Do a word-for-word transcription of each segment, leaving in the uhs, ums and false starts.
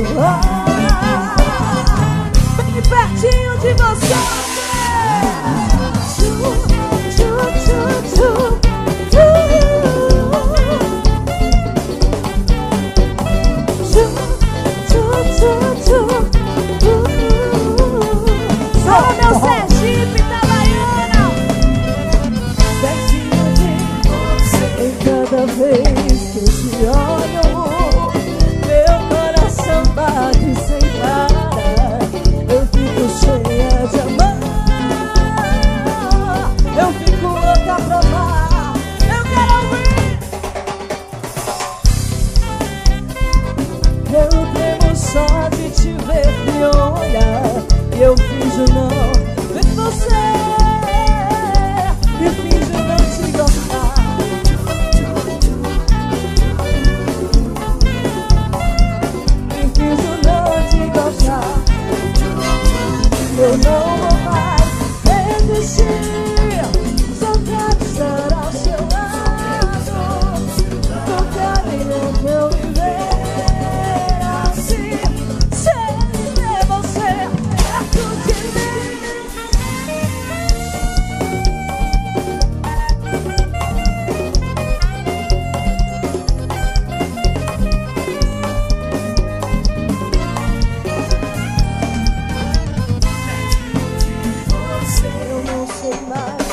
Bem pertinho de você. Só meu Sergipe da Baiana. Pertinho de você. Em cada vez que eu te olho, meu coração bate sem parar. Eu fico cheia de amor. Eu fico louca pra amar. Eu quero ouvir. Eu tremo só de te ver me olhar. E eu finjo não ver você. E finjo não te gostar. E finjo não te gostar. Eu não vou mais resistir. Só quero estar ao seu lado. Com carinho que eu viver assim. Sem ver você perto de mim. Eu não sei mais.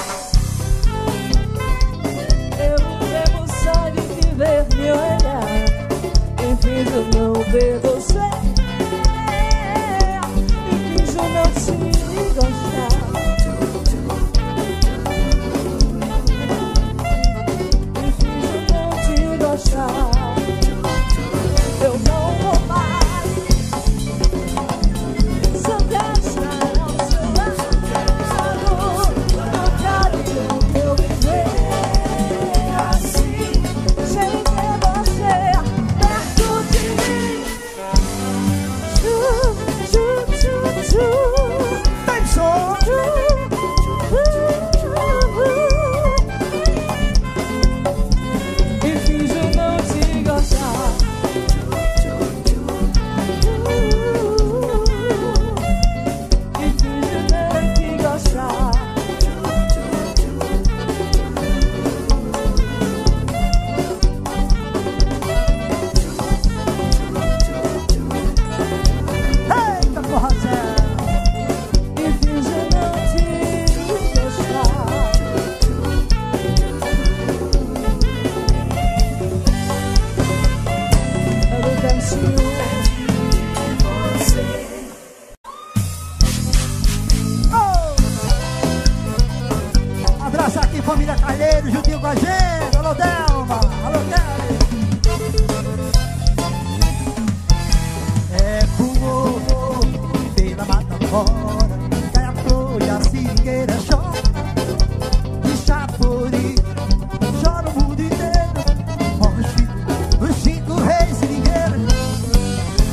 Eu tremo só de te ver me olhar. E finjo não ver você. E finjo não te gostar. E finjo não te gostar. Eu não vou mais. Só quero estar ao seu lado. No carinho que eu viver assim. Sem ter você perto de mim. Tchu, tchu, tchu, tchu. Tem som. E finjo não te gostar. E finjo não te gostar. Eita, porra, Zé. E finjo não te gostar. Eu não danço você. Abraço aqui, família Calheiro, juntinho com a gente. Alô, Delma. Alô, Kelly. É voou pela mata fora. Cai a flor e a seringueira chora. De chapuri, chora o mundo inteiro. Morre os cinco, os cinco reis seringueiros.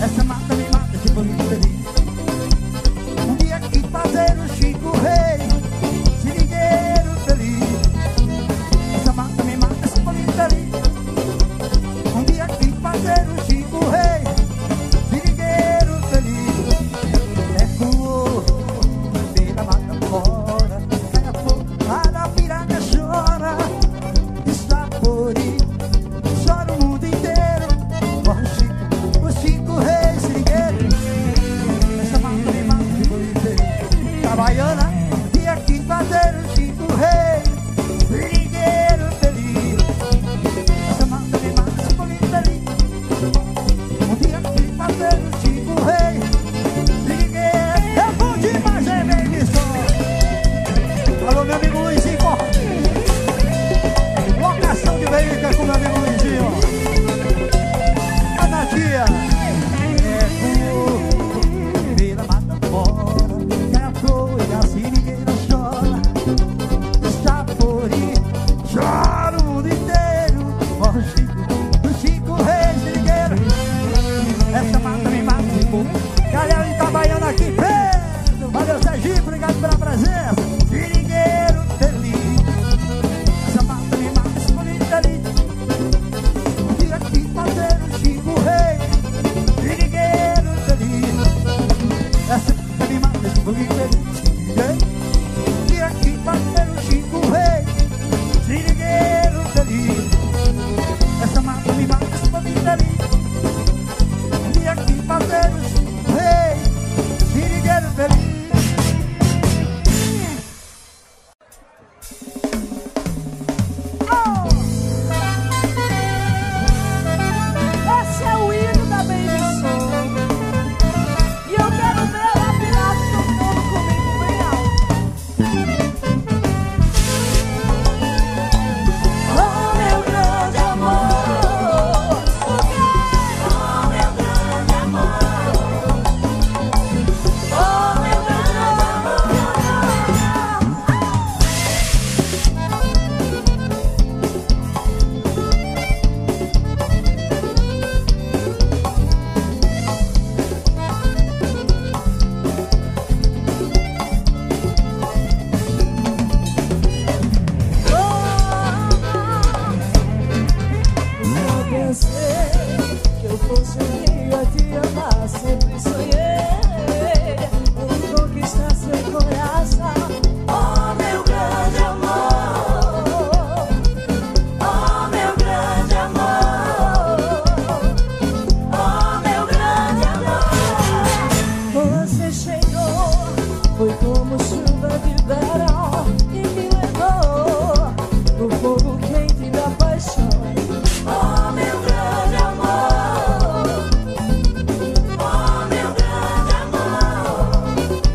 dia te amar, sempre sonhei em conquistar seu coração. Oh, meu grande amor, oh, meu grande amor, oh, meu grande amor. Você chegou, foi como chuva de verão e me levou no fogo quente da paixão. Oh, meu grande amor, oh, meu grande amor,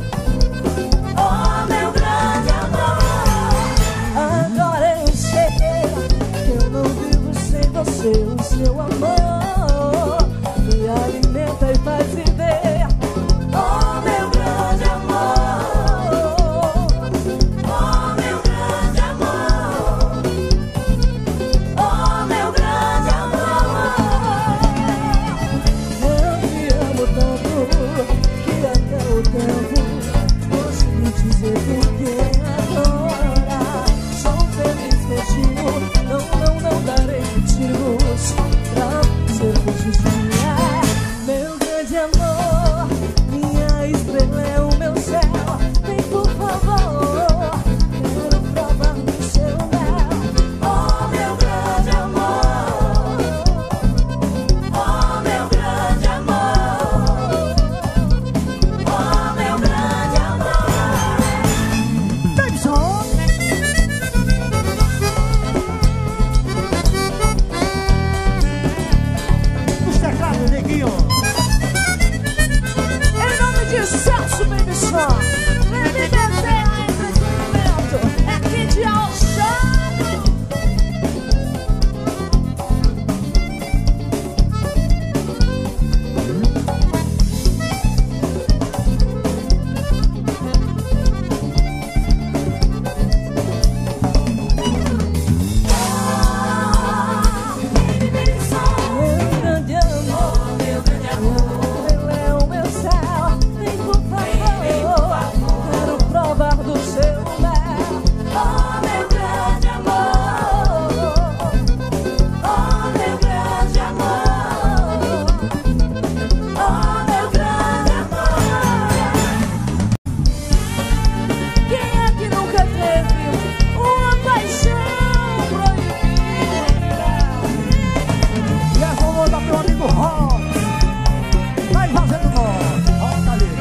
oh, meu grande amor. Agora eu sei que eu não vivo sem você. O seu amor me alimenta e faz viver. Oh, meu grande amor, oh, meu grande amor, oh, meu grande amor. Eu te amo tanto que até o tempo consegui dizer por que agora sou feliz contigo. Não, não, não darei motivos pra ser feliz. Meu grande amor, minha estrela é o meu céu. Vem por favor, quero provar do seu mel. Oh, meu grande amor, oh, meu grande amor, oh, meu grande amor. Davidson. Os teclados, neguinho. Em nome de Celso Baby Song, Baby Bezerra Entretenimento, é Kid Alchado. Meu grande amor, meu grande amor, ele é o meu céu. Vem por favor, quero provar do seu mel. Oh, meu grande amor, oh, meu grande amor, oh, meu grande amor. Quem é que nunca teve uma paixão proibida? E essa eu vou dar pro amigo Rock. Vai fazendo voz. Rock ali.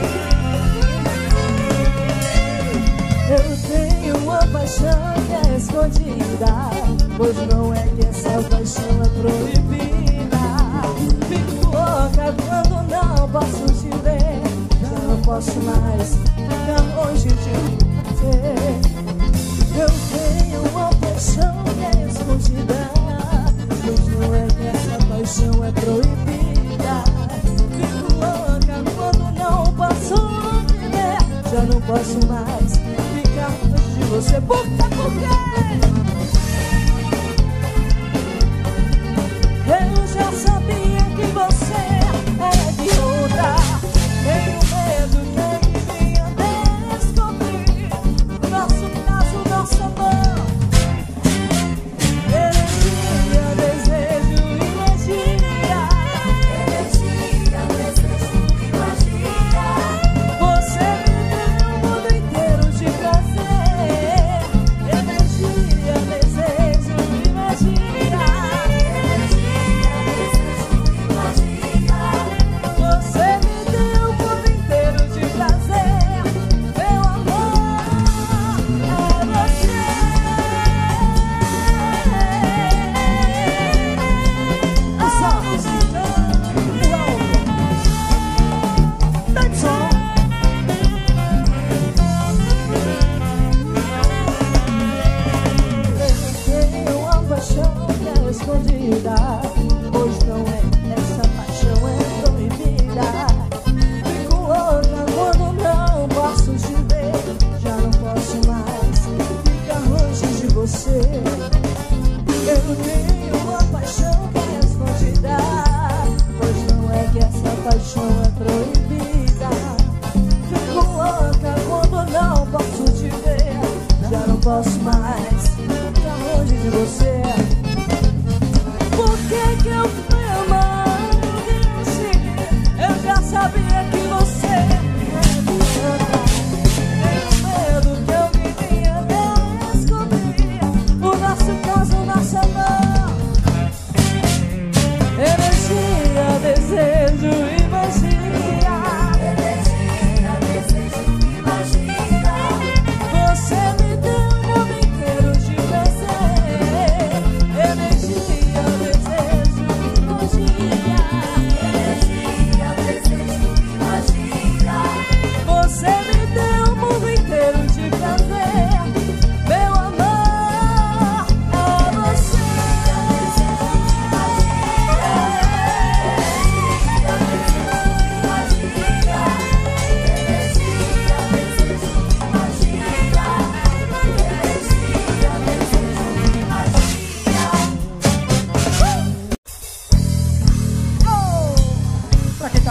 Eu tenho uma paixão que é escondida, pois não é que essa paixão é proibida. Fico louca quando não posso te ver. Já não posso mais ficar longe de você. Eu tenho uma paixão que é escondida, pois não é que essa paixão é proibida. Fico louca quando não posso te ver. Já não posso mais ficar longe de você. Por quê? Por quê? Eu já sabia que você era de outra. Tenho medo que ele venha descobrir nosso caso, nosso amor. Energia, desejo e magia. Energia, desejo e magia. Você me deu o mundo inteiro de prazer. Energia, desejo e magia. Energia, desejo e magia. Você me deu o mundo inteiro de prazer. Meu amor, é você. Davidson. Eu tenho uma paixão que é escondida, pois não é, essa paixão é proibida. Fico louca quando não posso te ver. Já não posso mais ficar longe de você. Eu tenho uma paixão que é escondida, pois não é que essa paixão é proibida. Fico louca quando não posso te ver. Já não posso mais ficar longe de você. Por que que eu fui amando você?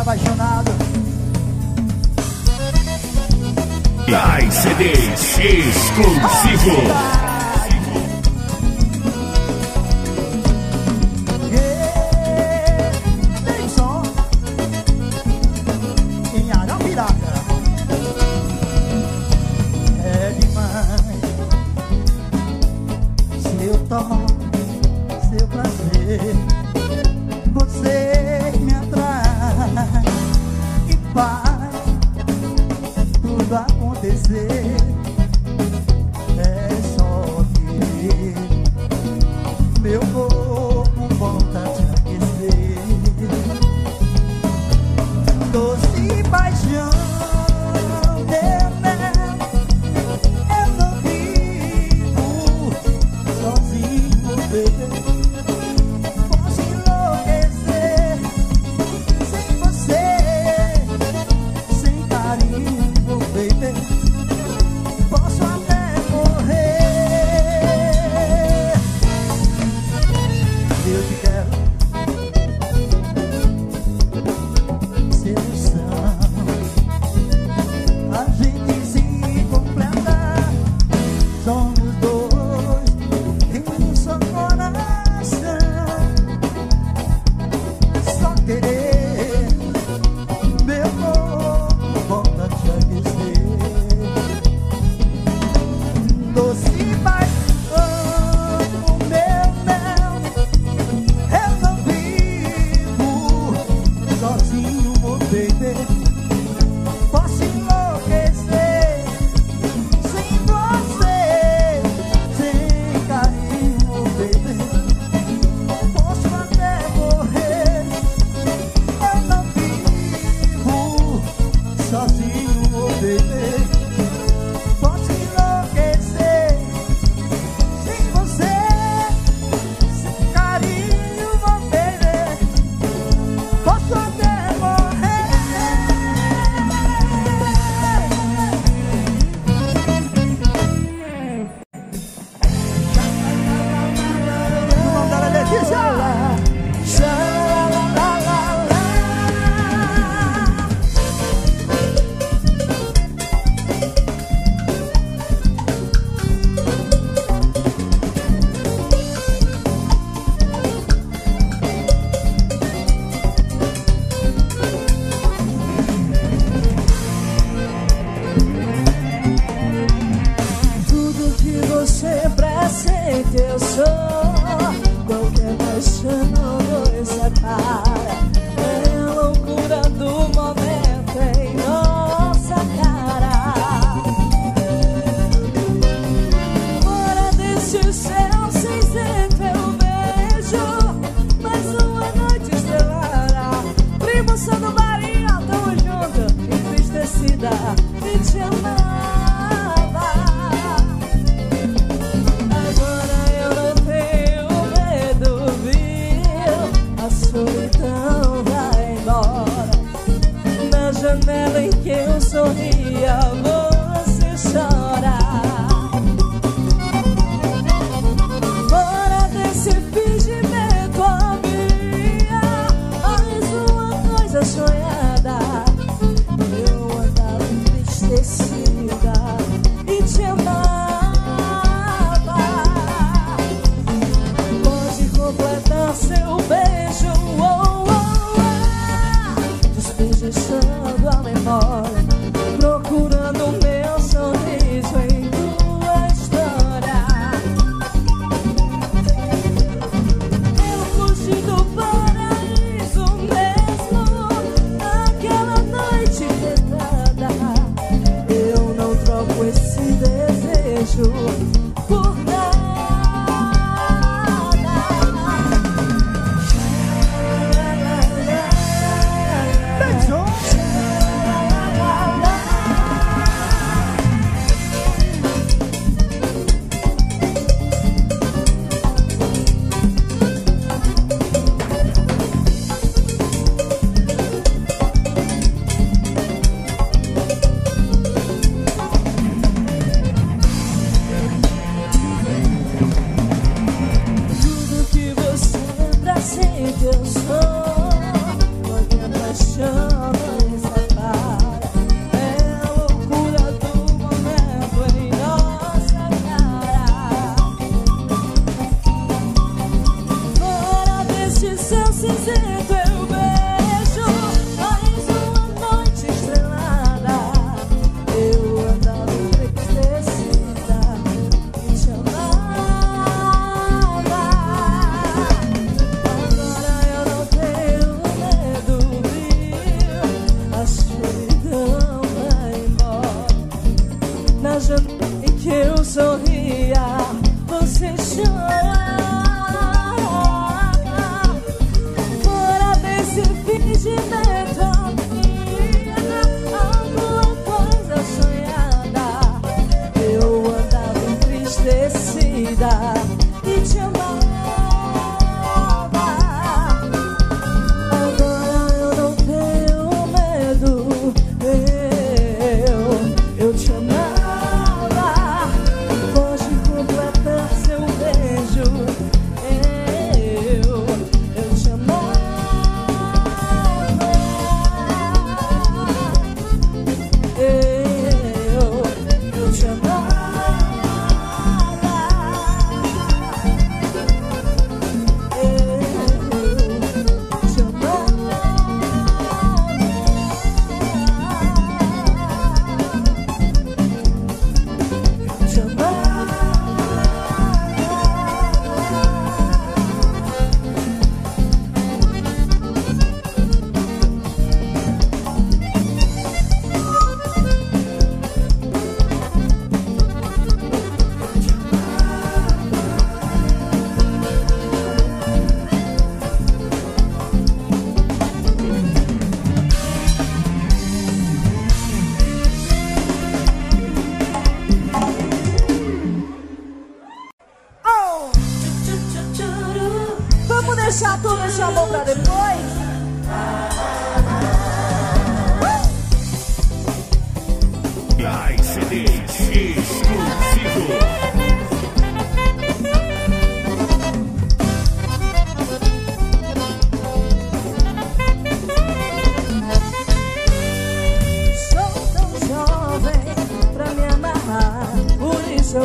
apaixonado. Dai C Ds exclusivos.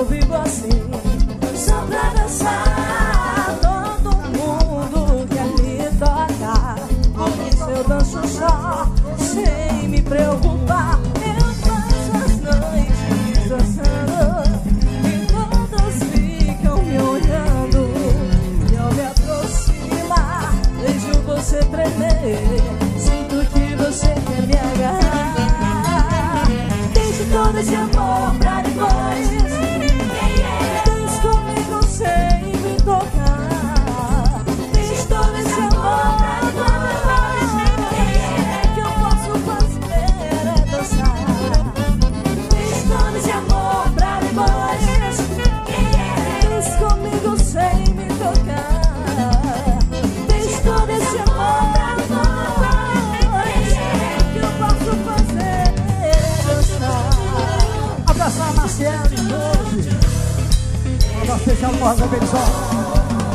eu vivo assim, só pra dançar. Todo mundo quer me tocar, por isso eu danço só, sem me preocupar. Eu passo as noites dançando e todos ficam me olhando. E ao me aproximar, vejo você tremer, sinto que você quer me agarrar. Deixe todo esse amor pra depois, deixe comigo sem me tocar. Deixe todo esse amor pra depois, que eu posso fazer é dançar. Deixe todo esse amor pra depois, deixe comigo sem me tocar. Deixe todo esse amor pra depois, que eu posso fazer é dançar. Abraçar a Marcela de hoje. Nosso especial Morra Benção.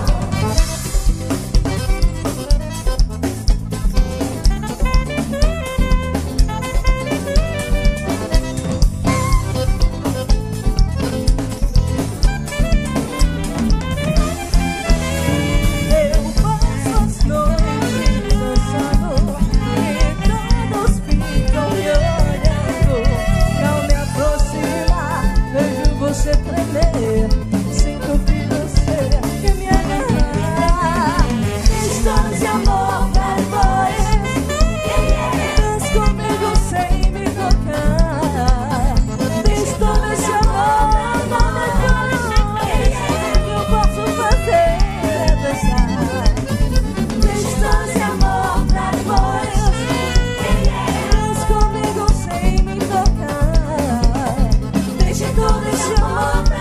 Sinto que você quer me agarrar. Deixe todo esse amor pra depois, dança comigo sem me tocar. Deixe todo esse amor pra depois, que eu posso fazer é dançar. Deixe todo esse amor pra depois, dança comigo sem me tocar. Deixe todo esse amor pra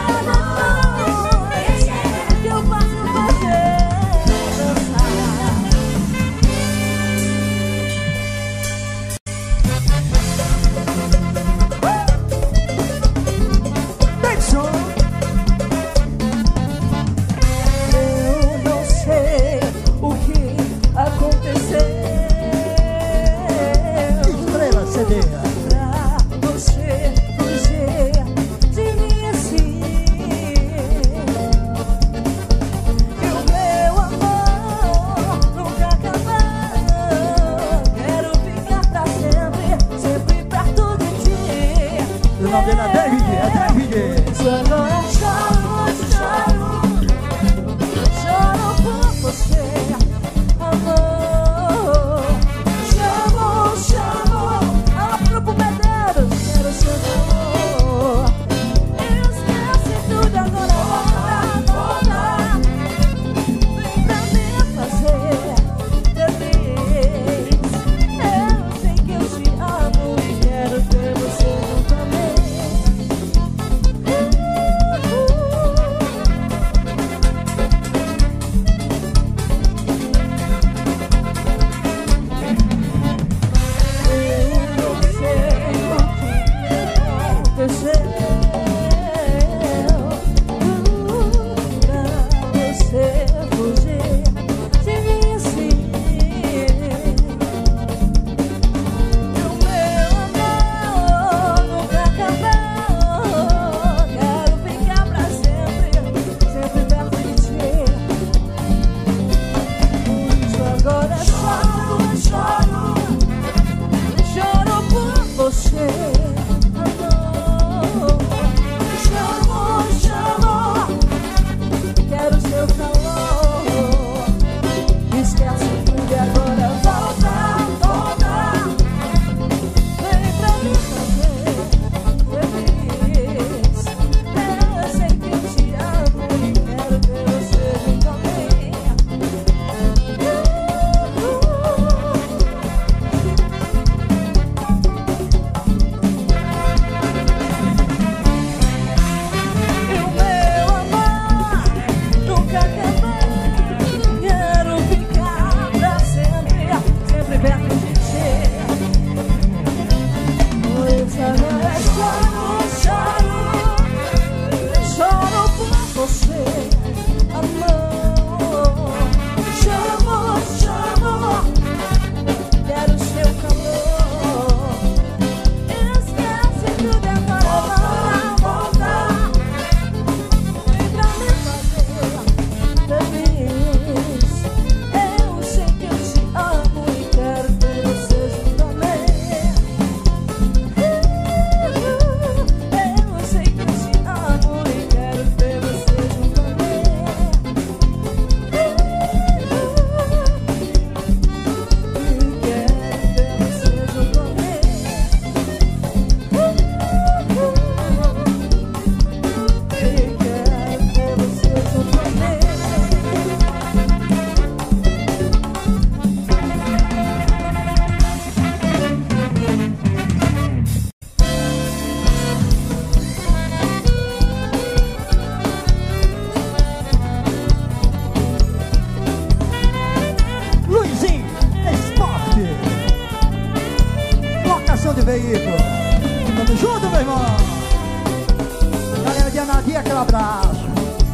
de veículo. Tamo junto, meu irmão. Galera de Anadia, aquele abraço.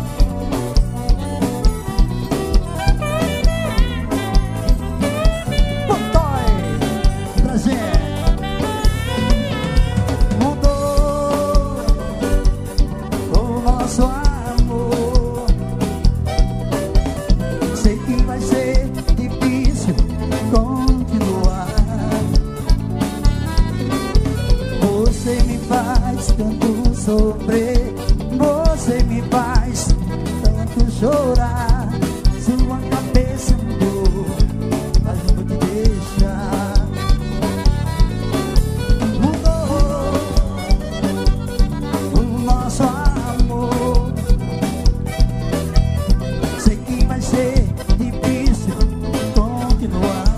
Pontói, presente. Mudou o nosso amor. Sei que vai ser difícil continuar. Você me faz tanto sofrer, você me faz tanto chorar. Sua cabeça mudou, mas não vou te deixar. Mudou o nosso amor. Sei que vai ser difícil continuar.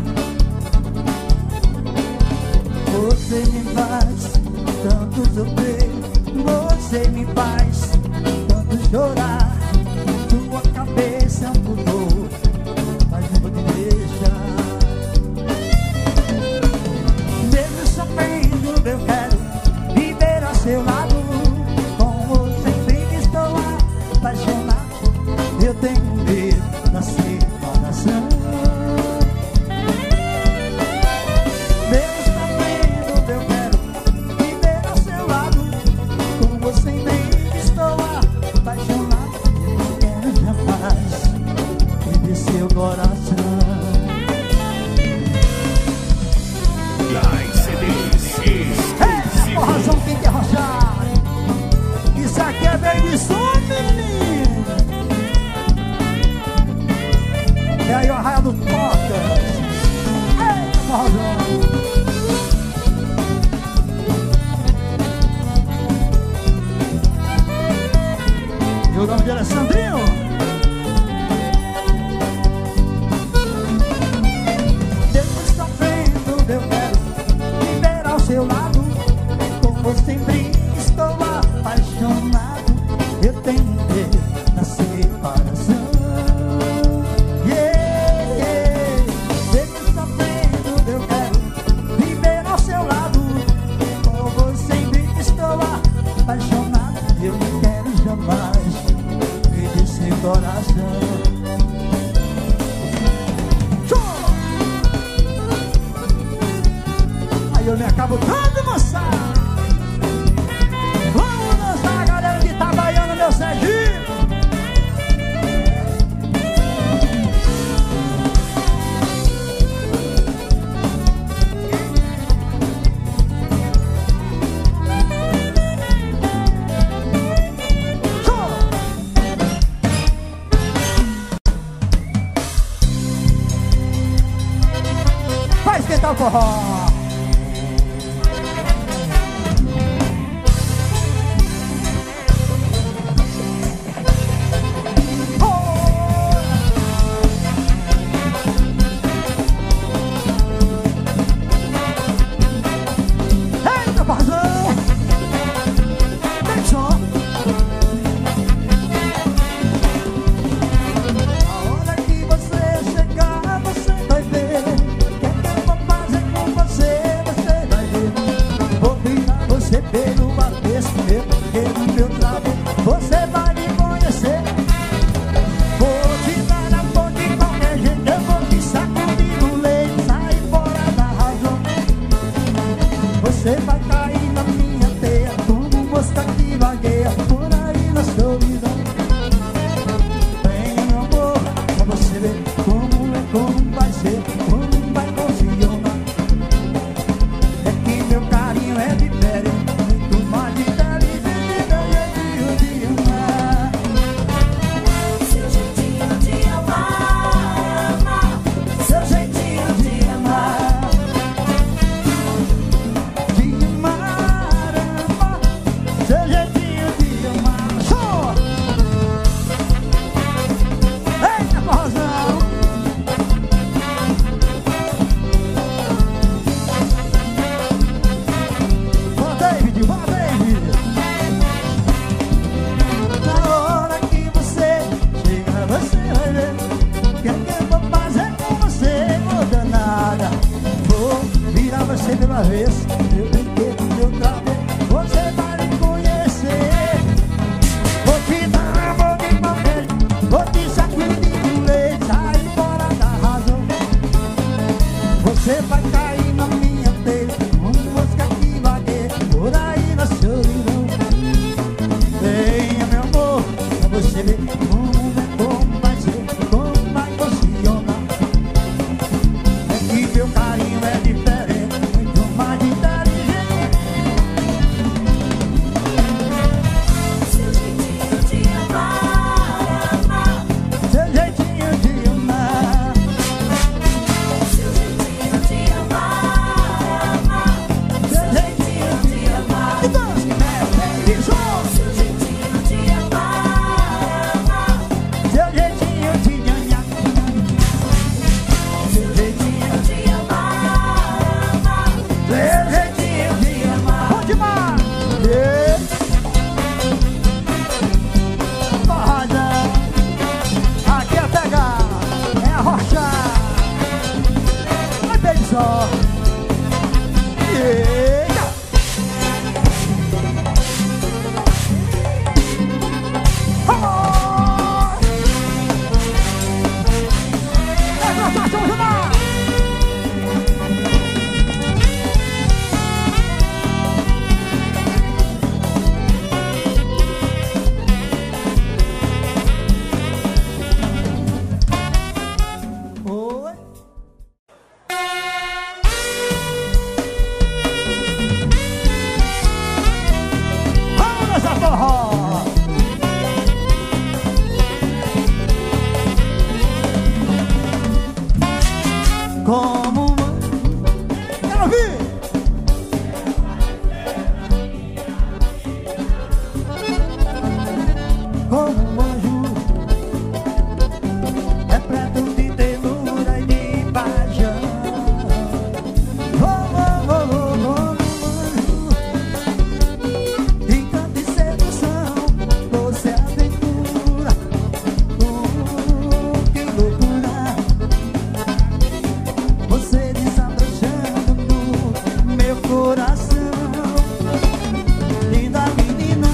Você me faz tanto sofrer, você me faz tanto chorar. Sua cabeça mudou, mas não vou te deixar. Mesmo sofrendo, eu quero viver ao seu lado. Com você sempre estou apaixonado. Eu tenho medo da separação. Isso aqui é bem de som, menino. É aí o Arraia do Toca. Ei, Morrozão. E o nome dele é Sandrinho. Deus está vendo, eu quero viver ao seu lado. Como sempre estou apaixonado. Eu tenho medo da separação. Yeah, yeah. Deus está vendo, eu quero viver ao seu lado. Como sempre estou apaixonado. Eu não quero jamais perder seu coração. Show! Aí eu me acabo dando moçada. Vamos dançar, galera de Itabaiana, meu Serginho. Vai esquentar o forró. Você você pela vez, eu brinquedo de outra vez, você vai me conhecer. Vou te dar amor de papel, vou te sacudir do leite, sair fora da razão. Você vai cair na minha teia, uma mosca que vagueia por aí na solidão. Venha, meu amor, pra você ver como é, como vai ser, como vai funcionar. É que meu carinho é diferente, muito mais inteligente. Seu jeitinho de amar, amar. Seu jeitinho de amar. Seu jeitinho de amar, amar. Seu jeitinho de amar. Então se mexe, isso. Seu jeitinho de amar, amar. Seu jeitinho de nhanhá. Seu jeitinho De amar, amar. Seu jeitinho de amar. Bom demais. Yeah. Roda. Aqui é pegar, é a rocha. Vai bem só. Yeah. Vamos. É pra São João. Oi. Vamos nessa forró. Como um anjo. Quero ouvir. Como um anjo, repleto de ternura e de paixão. Oh, oh, oh, oh, como um anjo, encanto e sedução, doce aventura. Oh, que loucura, você desabrochando no meu coração. Linda menina,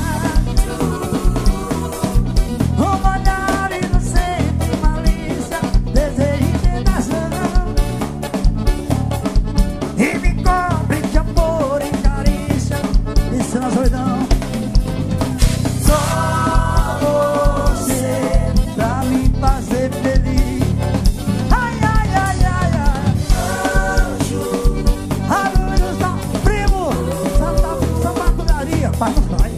com olhar inocente, malícia, desejo e tentação. E me cobre de amor e carícia, isso na solidão. Só você pra me fazer feliz. Ai, ai, ai, ai, ai. Anjo, Arulho, São Primo, Santa, Santa Cudaria, pai não sai.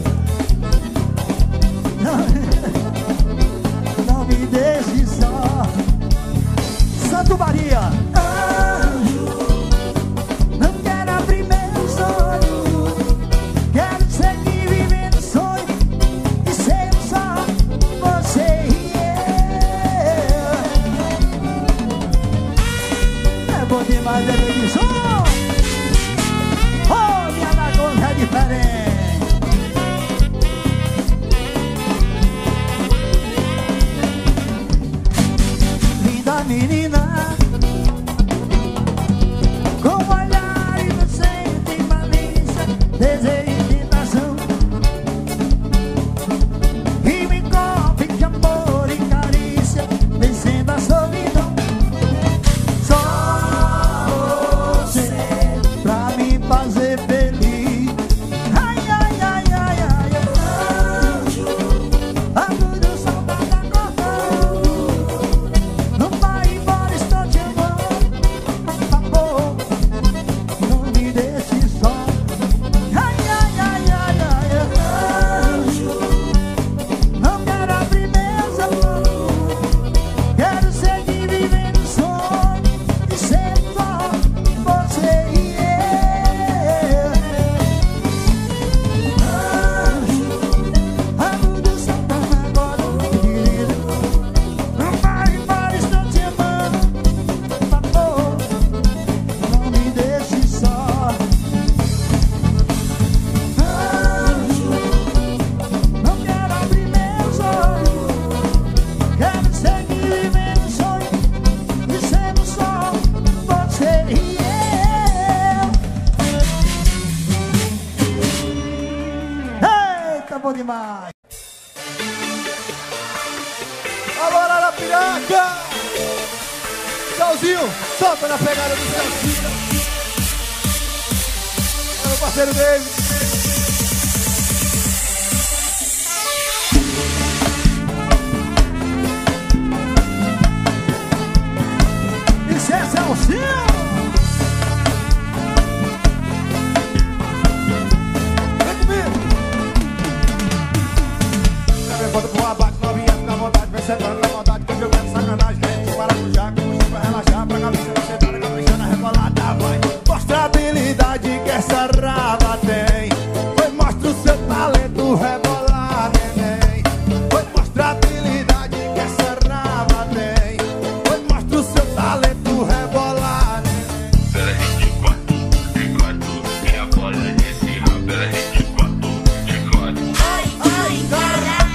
Não, não me deixe só. Santo Maria. Anjo, não quero abrir meu sonho, quero seguir vivendo sonho e ser só você e eu. É bom demais, é bem de som. Oh, minha lagoa é diferente. Linda menina, com olhar inocente e malícia, desejo e tentação. E me cobre de amor e carícia, vencendo a solidão. Só você demais. Alô, Arapiraca! Tchauzinho, solta na pegada do Tchauzinho. É o parceiro dele. Isso é Tchauzinho! Bota pro abate, novinha, fica à vontade, vem sentando na vontade, que eu quero sacanagem. Gente, maracujá, que eu pra relaxar, pra cabeça sentada, caprichando a rebolada, vai. Mostra a habilidade que essa raba tem. Foi, mostra o seu talento, rebolar, neném. Foi, mostra a habilidade que essa raba tem. Foi, mostra o seu talento, rebolar, neném. Pela gente quatro, de quatro, é a bola desse rabo, pela gente quatro, de quatro. Ai, ai, caralho.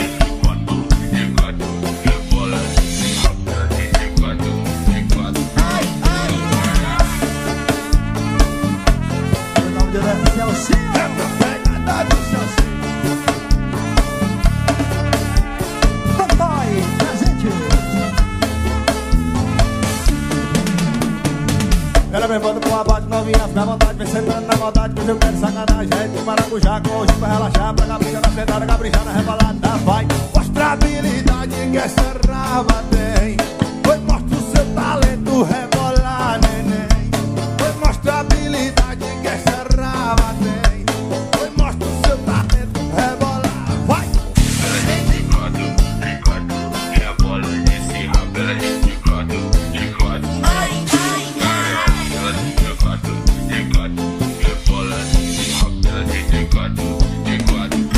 Ela vem bota pro abate, novinha, fica à vontade, vem sentando na maldade, que hoje eu quero sacanagem. Gente, maracujá, com hoje pra relaxar, pra caprichar na sentada, caprichar na rebalada, vai. Mostra a habilidade que essa raba tem. Foi, mostra o seu talento, rebolar, neném. Foi, mostra a habilidade que essa raba tem. Foi, mostra o seu talento, rebolar, vai. Pela gente quatro, de quatro, é a bola desse rabo, pela gente quatro, de quatro. Ai, ai, ai. Pela gente quatro, de quatro, é bola desse rabo, pela gente quatro, de quatro.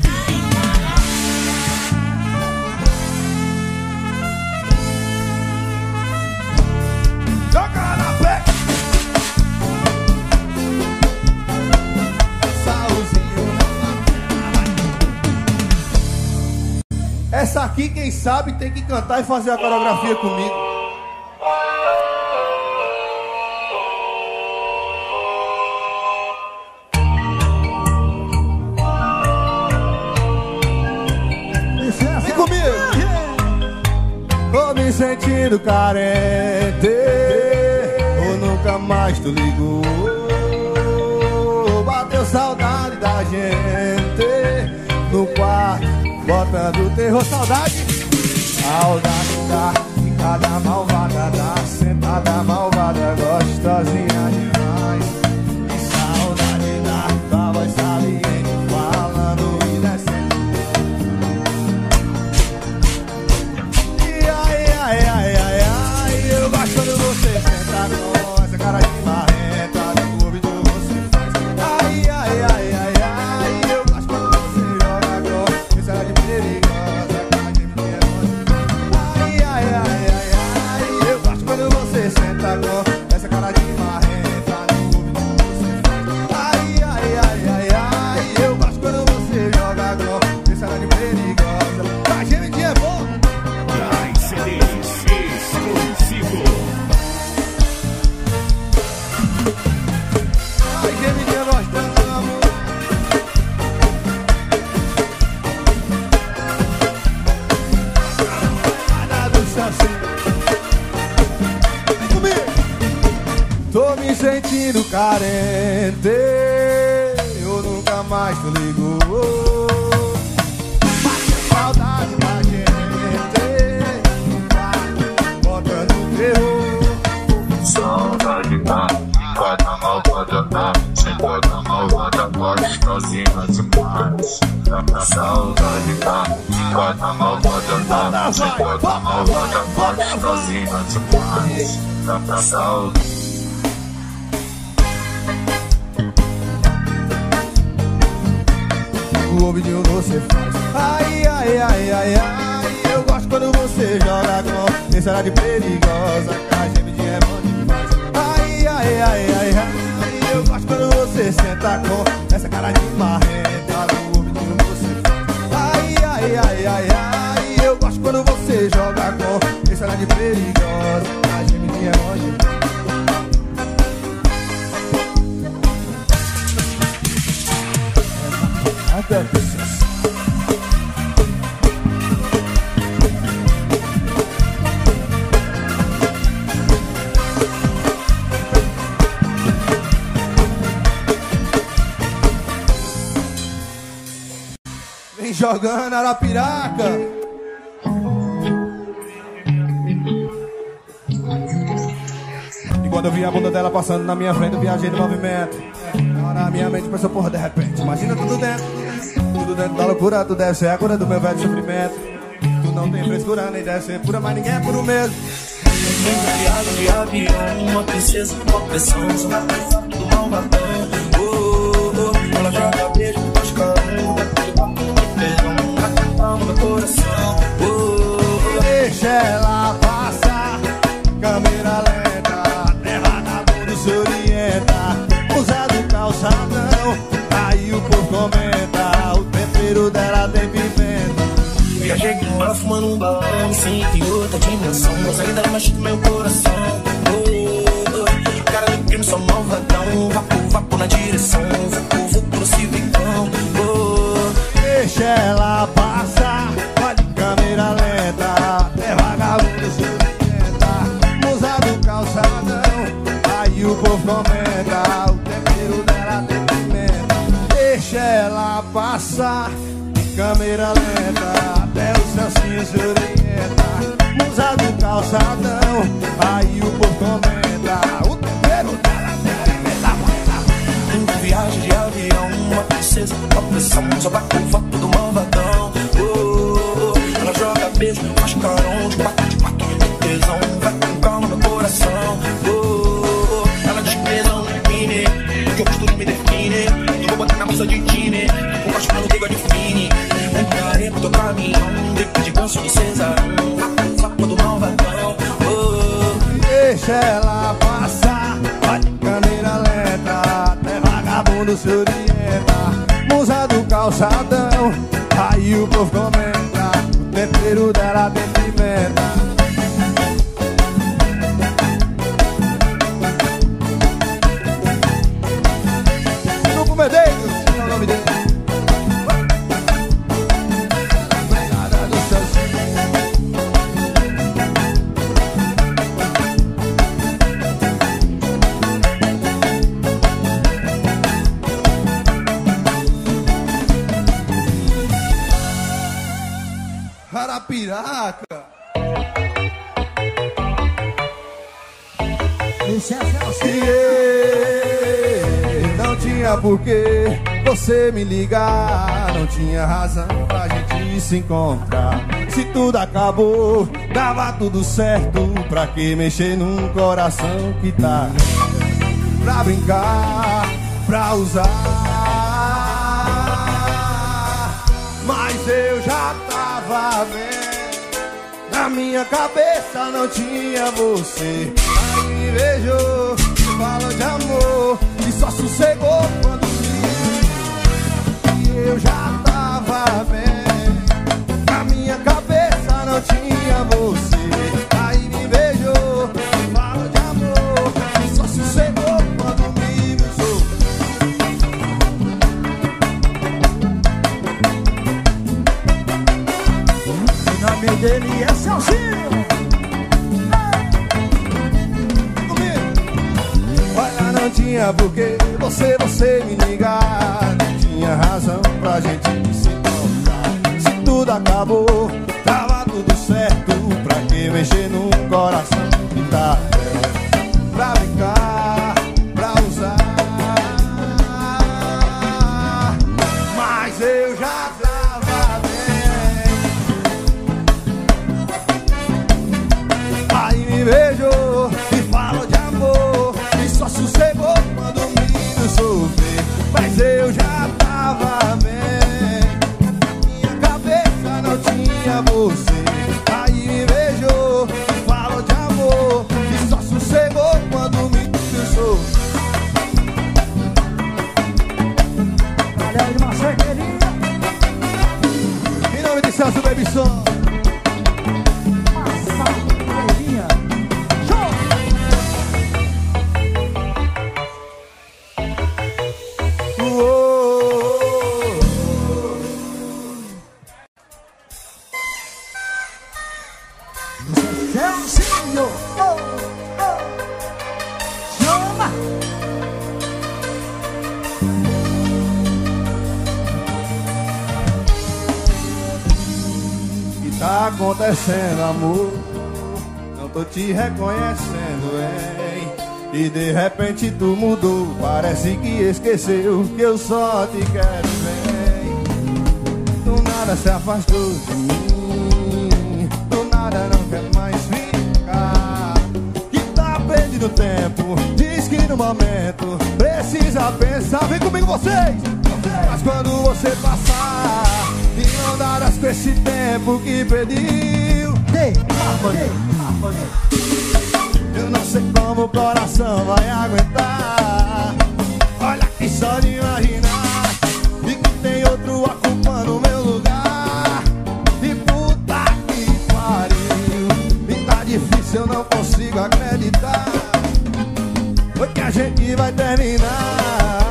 Joga na pé. Essa aqui, quem sabe, tem que cantar e fazer a coreografia comigo. Vem comigo. Tô me sentindo carente, ou nunca mais tu ligou. Bateu saudade da gente no quarto, botando terror, saudade. Saudade da ficada malvada, da sentada malvada, gostosinha demais. E saudade da tua voz saliente, falando e descendo. E ai, ai, ai, ai, ai, eu gosto quando você senta com essa cara de marrenta, no ouvido você faz. Ai, ai, ai, ai, ai, eu gosto quando você joga com essa cara de perigosa, cara de perigosa. Ai, ai, ai, ai, ai, eu gosto quando você senta com essa cara de marrenta, no ouvido você faz. Ai, ai, ai, ai, ai, eu gosto quando você joga com essa cara de perigosa. A gente é bom. Dai C Ds exclusivo. Ai, gemidinha gostando, amor. Nada do Saci. Vem comigo. Tô me sentindo carente, eu nunca mais te ligo. Bate saudade da gente, botando terror. Saudade da ficada malvada, da sentada malvada, gostosinha demais. Saudade da ficada malvada, da sentada malvada, gostosinha demais. Saudade. O ouvidinho você faz. Ai, ai, ai, ai, ai, eu gosto quando você joga com essa cara de perigosa, que a gemidinha é bom demais. Ai, ai, ai, ai, ai, eu gosto quando você senta com essa cara de marrenta, no ouvidinho você faz. Ai, ai, ai, ai, ai, eu gosto quando você joga com essa cara de perigosa, que a gemidinha é bom demais. Até me jogando Arapiraca. E quando eu vi a bunda dela passando na minha frente, eu viajei no movimento. Na minha mente pensou, porra, de repente, imagina tudo dentro. Tudo dentro da loucura, tu deve ser a cura do meu velho sofrimento. Tu não tem frescura, nem deve ser pura, mas ninguém é puro mesmo. Viagem de avião, uma princesa com pressão, só na pressão do malvadão. Oh, oh, oh, ela joga beijo, faz carão, bate papo no peão, bate palma no coração. Oh, oh, oh. Deixa ela passar, câmera lenta, até vagabundo se orienta. Usa do calçadão, aí o povo comenta, o tempero dela tem pimenta. Viajei com ela fumando um balão, me sinto em outra dimensão, mas ainda mexe no meu coração. Oh, oh, cara do crime, só malvadão, vapo, vapo na direção, vapo, vapo no civicão. Oh, deixa ela passar, olha câmera lenta, até vagabundo se orienta. Musa do calçadão, aí o povo comenta, o tempero dela tem pimenta. Deixa ela passar, câmera lenta, até o Celcinho se orienta. Musa do calçadão, aí o povo comenta, o tempero dela tem pimenta. Viagem de avião, uma princesa com pressão, só bate o vapo do malvadão. Oh, oh, oh, ela joga beijo, faz carão, de quatro, de quatro, de tesão, vai com calma no coração. Oh, oh, oh, ela despreza um mini, que eu costuro me define. Tu vou botar na bolsa de tine, o cachorro no liga de fine. Um careco do caminhão, de, de ganso do cesarão, vapo, vapo do malvadão. Oh, oh, deixa ela passar, olha câmera lenta, até vagabundo se orienta. Musa do calçadão, aí o povo comenta, o tempero dela tem pimenta. Grupo Medeiros, é o nome dele. Arapiraca. E não tinha porquê você me ligar, não tinha razão pra gente se encontrar. Se tudo acabou, dava tudo certo, pra que mexer num coração que tá pra brincar, pra usar? Mas eu já tava vendo, na minha cabeça não tinha você. Aí me beijou, falou de amor, e só sossegou quando vi. E eu já tava vendo, na minha cabeça não tinha você. Aí me beijou, falou de amor, e só sossegou quando me beijou. O nome dele é Celcinho. Olha, não tinha porquê você, você me ligar, não tinha razão pra gente se encontrar. Se tudo acabou, tava tudo certo, pra que mexer num coração que tá velho, pra brincar, pra usar? Mas eu já tava vendo. Aí me beijou e falou de amor, e só sossegou quando me viu sofrer. Mas eu já tava bem, minha cabeça não tinha você. Aí me beijou e falou de amor, e só sossegou quando me viu sofrer. Galera de Macequeirinha. Em nome de Celso Baby Som. Macequeirinha. Show! Celcinho. Oh, oh. Chama! acontecendo, amor? Não tô te reconhecendo, hein? E de repente tu mudou, parece que esqueceu que eu só te quero bem. Do nada se afastou de mim, do nada não quer mais ficar. Que tá perdendo tempo, diz que no momento precisa pensar. Vem comigo vocês! Mas quando você passar e não darás com esse tempo que pediu, eu não sei como o coração vai aguentar. Olha que só de imaginar e que tem outro ocupando o meu lugar. E puta que pariu, e tá difícil, eu não consigo acreditar. Foi que a gente vai terminar.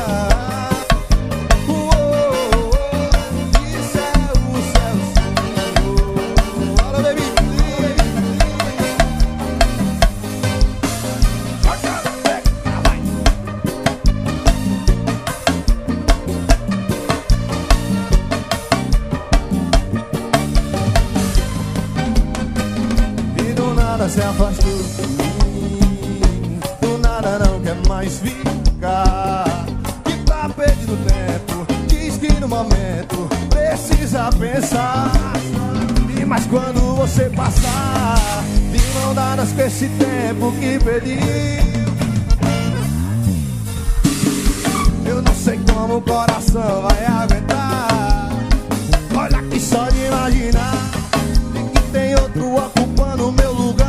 Se afastou de mim, do nada não quer mais ficar. Que tá perdendo tempo, diz que no momento precisa pensar. E mas quando você passar de mão dadas com esse tempo que pediu, eu não sei como o coração vai aguentar. Olha que só de imaginar e que tem outro ocupando o meu lugar.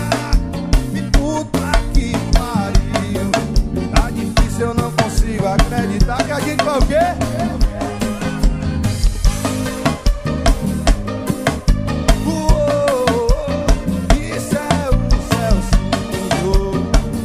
Eu não consigo acreditar que a gente vai o quê? Uou, isso é o céu, Senhor.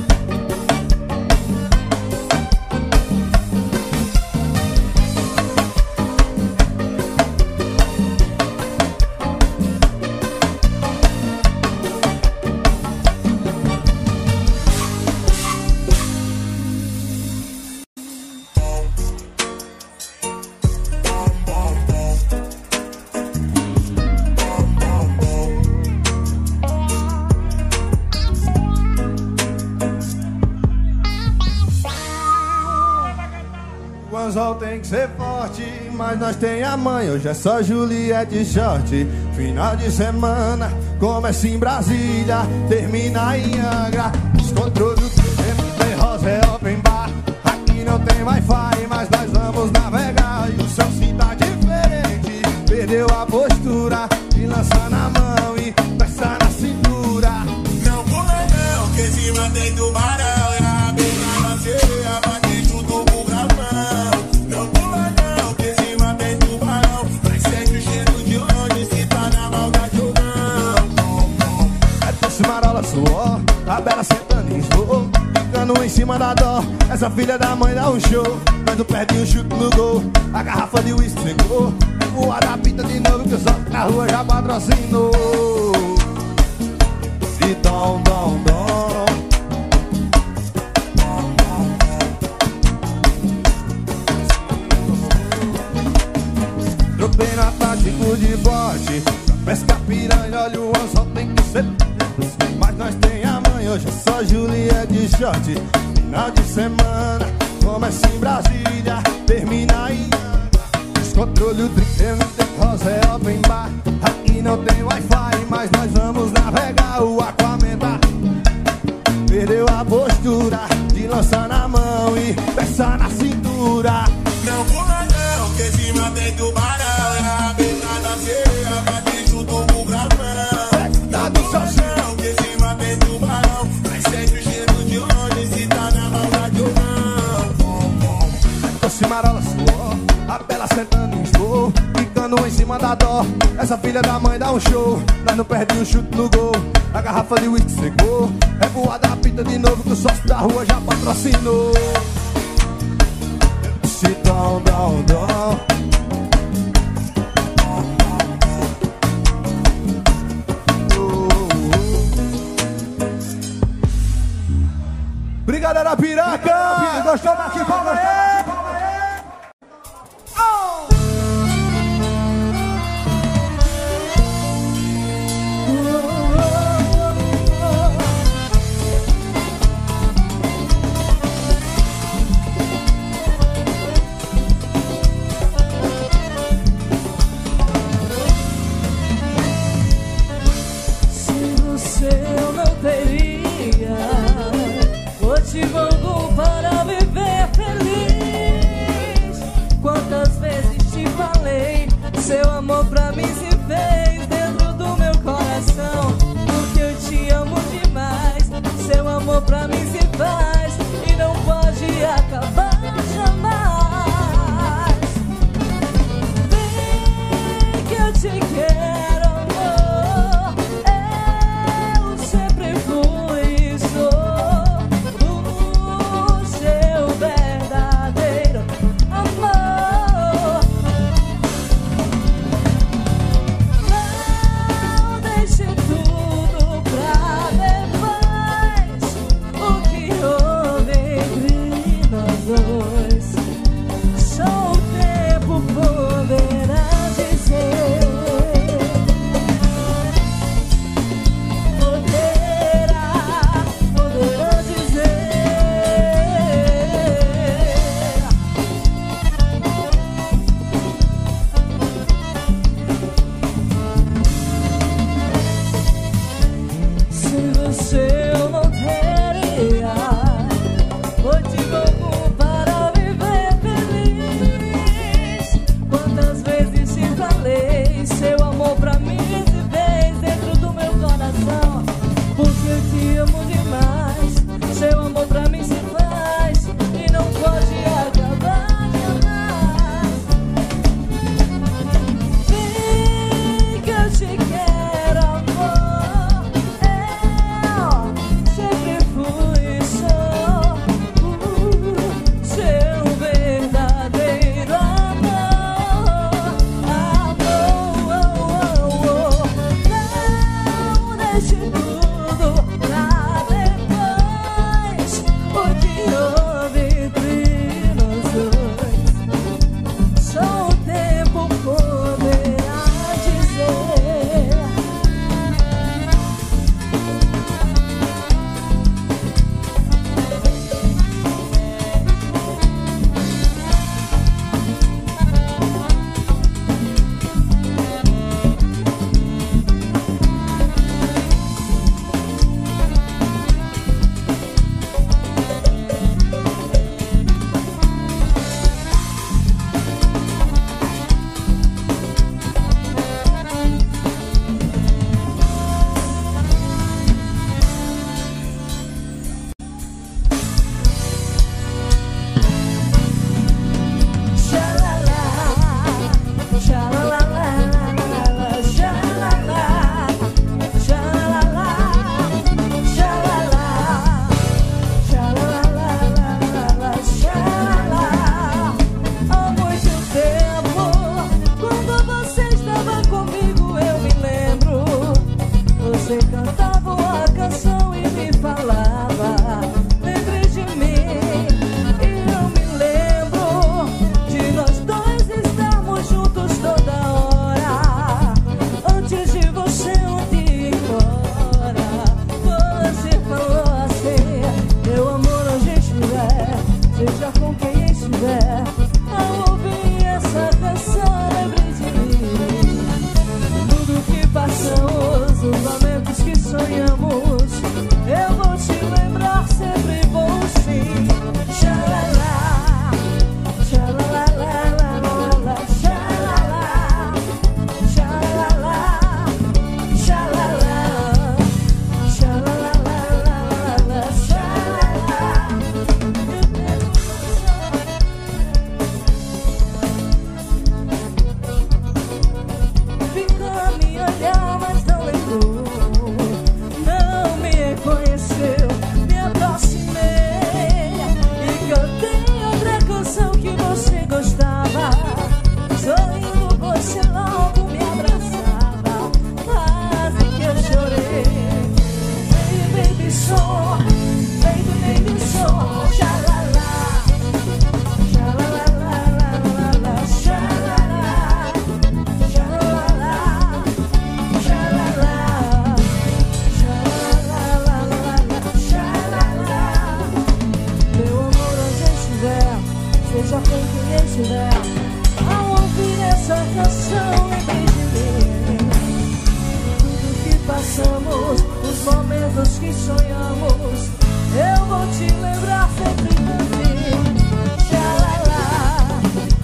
O anzol tem que ser forte, mas nós tem a mãe. Hoje é só Juliette short. Final de semana, começa em Brasília, termina em Angra. Descontrole do tempo, tem rosa, é open bar. Aqui não tem Wi-Fi, mas nós vamos navegar. E o céu sim tá diferente, perdeu a postura e lança na mão e peça na cintura. Não pula não, que se mantém tubarão. É a beira na sereia, bate junto com o gravão. Não pula não, que se mantém tubarão. Mas sente o cheiro de onde se tá na maldade ou não. É doce, marola, suor, a bela sentando em flor, ficando em cima da dó. Essa filha da mãe dá um show, mas não perde um chute no gol. A garrafa de uísque secou, é voar da pita de novo, que o sol na rua já patrocinou. E dom, dom, dom. Tropei na tático de bote, pesca piranha, olha o anzol tem que ser. Mas nós tem a mãe, hoje é só Juliette short. Final de semana, começa em Brasília, termina em Angra. Descontrole o trinta, não tem rosa, é open bar. Aqui não tem Wi-Fi, mas nós vamos navegar. O Aquaman tá, perdeu a postura de lançar na mão e peça na cintura. Não pula não, que se mantém tubarão. É a beira da sereia, bate junto com o gravão. Tá do seu Não, que se mantém tubarão. Mas sente o cheiro de onde se tá na maldade ou não. Doce, marola, suor, a bela sentando em flor, ficando em cima da dó. Essa filha da mãe dá um show, nós não perde um chute no gol. A garrafa de uísque secou, é voar da pita de novo, que o sócio da rua já patrocinou. Se dom, dom, dom. Brigadeira Piraca! Gostou, Marquinhos? Palma aí! pra mim se faz e não pode acabar jamais. Vem que eu te quero, amor. Eu sempre fui e sou o seu verdadeiro amor. Não deixe tudo pra depois. O que houve entre nós dois só o tempo poderá dizer. Poderá, poderá dizer. Se você eu não teria motivo algum para viver feliz. Quantas vezes te falei seu amor pra mim se fez dentro do meu coração. Porque eu te amo demais. Seu amor pra mim se faz e não pode acabar jamais. Vem que eu te quero, amor. Eu sempre fui e sou o seu verdadeiro amor. Amor, não deixe tudo pra depois. O que houve entre nós dois só o tempo poderá dizer. Há muito tempo, quando você estava comigo, eu me lembro. Você cantava uma canção e me falava: lembre de mim. E eu me lembro de nós dois estarmos juntos toda hora. Antes de você um dia ir embora, você falou assim: meu amor, onde estiver, seja com quem estiver, ao ouvir essa canção, lembre de mim. Tudo que passamos, os momentos que sonhamos, eu vou te lembrar, sempre vou sim. Xalala, xalalalala, xalala, xalala, xalala, xalalalala, xalala. Ficou a me olhar, mas não lembrou, não me reconheceu. Me aproximei e cantei outra canção que você gostava. Sorrindo, você logo me abraçava, quase que eu chorei. Baby, baby, som, baby, baby, som, xalala, xalalalala, xalala, xalala, xalala, xalalalala, xalala. Meu amor, onde estiver, seja com quem estiver, ao ouvir essa canção, lembre de mim. Tudo que passamos, os momentos que sonhamos, eu vou te lembrar sempre assim. Xalala,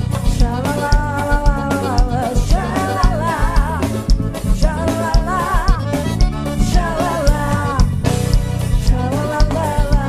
xalala, xalala, xalala, xalala, xalala, xalala.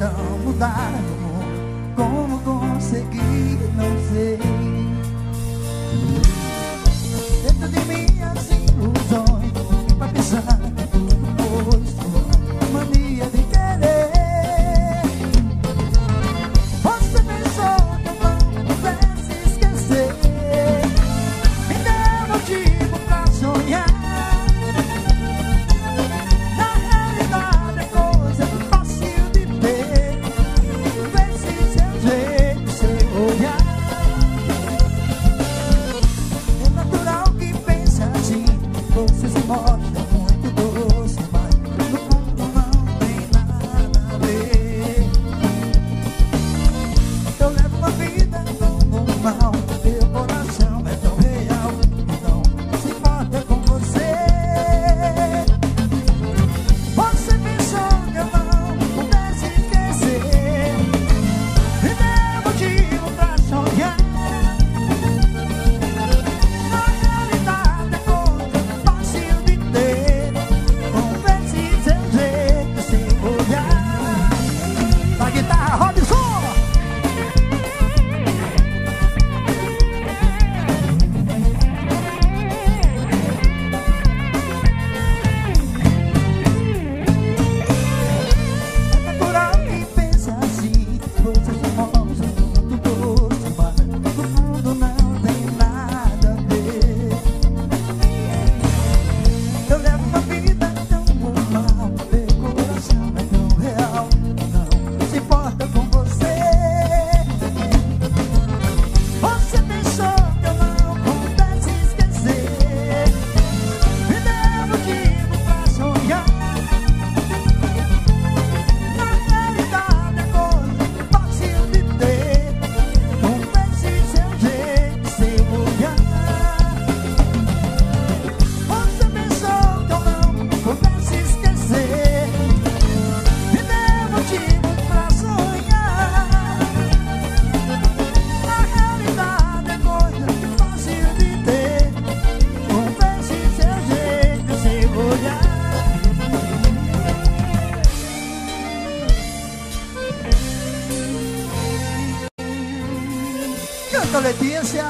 tão mudado. Como consegui, não sei. Dentro de minhas ilusões vai pensando depois sua mania de querer. Você pensou que eu não pudesse esquecer. Me deu motivo pra sonhar. Na realidade é coisa fácil de ter. Vê se seu jeito, seu olhar. É natural que pense assim. Você se mostra muito doce, mas no fundo não tem nada a ver. Eu levo uma vida tão normal, meu coração é tão real. Então se importa com você. Você pensou que eu não pudesse esquecer. Me deu motivo pra sonhar. Na realidade é coisa fácil de ter. Converse seu jeito, seu olhar. Na guitarra, Robson! É natural que pense assim. Você se mostra muito doce, mas no fundo não tem nada a ver. Eu levo uma vida tão normal, meu coração é tão real. Não se importa com você. Você pensou que eu não pudesse esquecer. Me deu motivo pra sonhar. Na realidade é coisa fácil de ter. Converse seu jeito, seu olhar. Você pensou que eu não pudesse esquecer. Me deu motivo pra sonhar. Na realidade é coisa fácil de ter. Converse seu jeito, seu olhar. Canta, Letícia.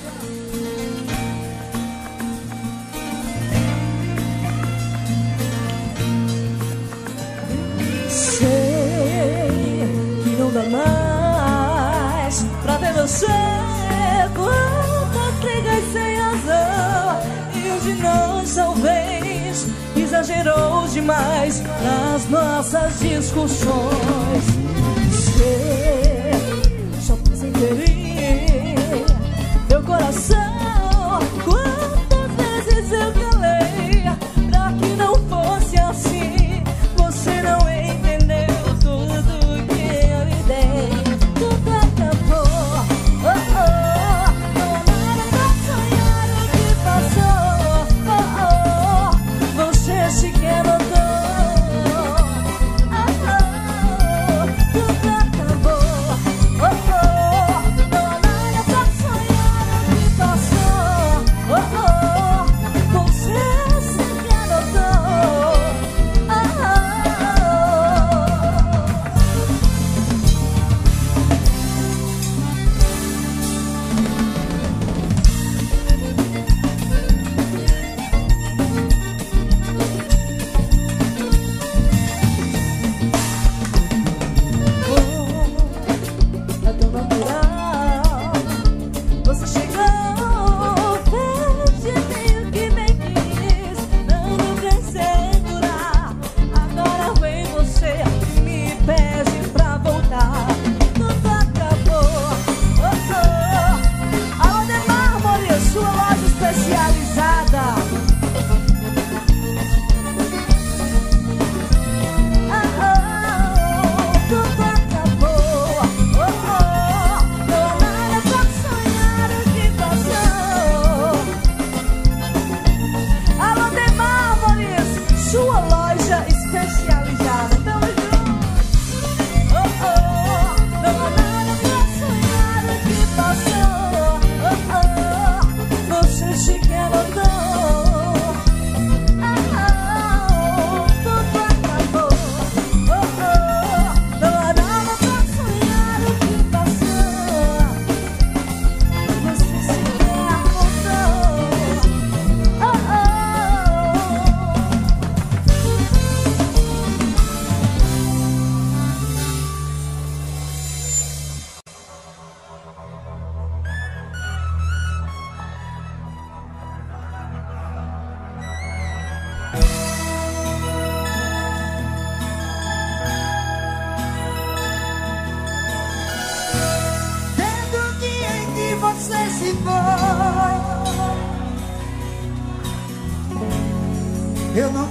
Sei que não dá mais pra ver você. Quantas brigas sem razão. E um de nós talvez exagerou demais nas nossas discussões. Sei, só sem ferir meu coração. Quantas vezes eu calei pra que não fosse assim. Você não entendeu tudo que eu lhe dei. Tudo acabou, oh, oh. Não há nada pra sonhar o que passou, oh, oh. Você sequer notou, oh, oh.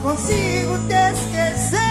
consigo te esquecer.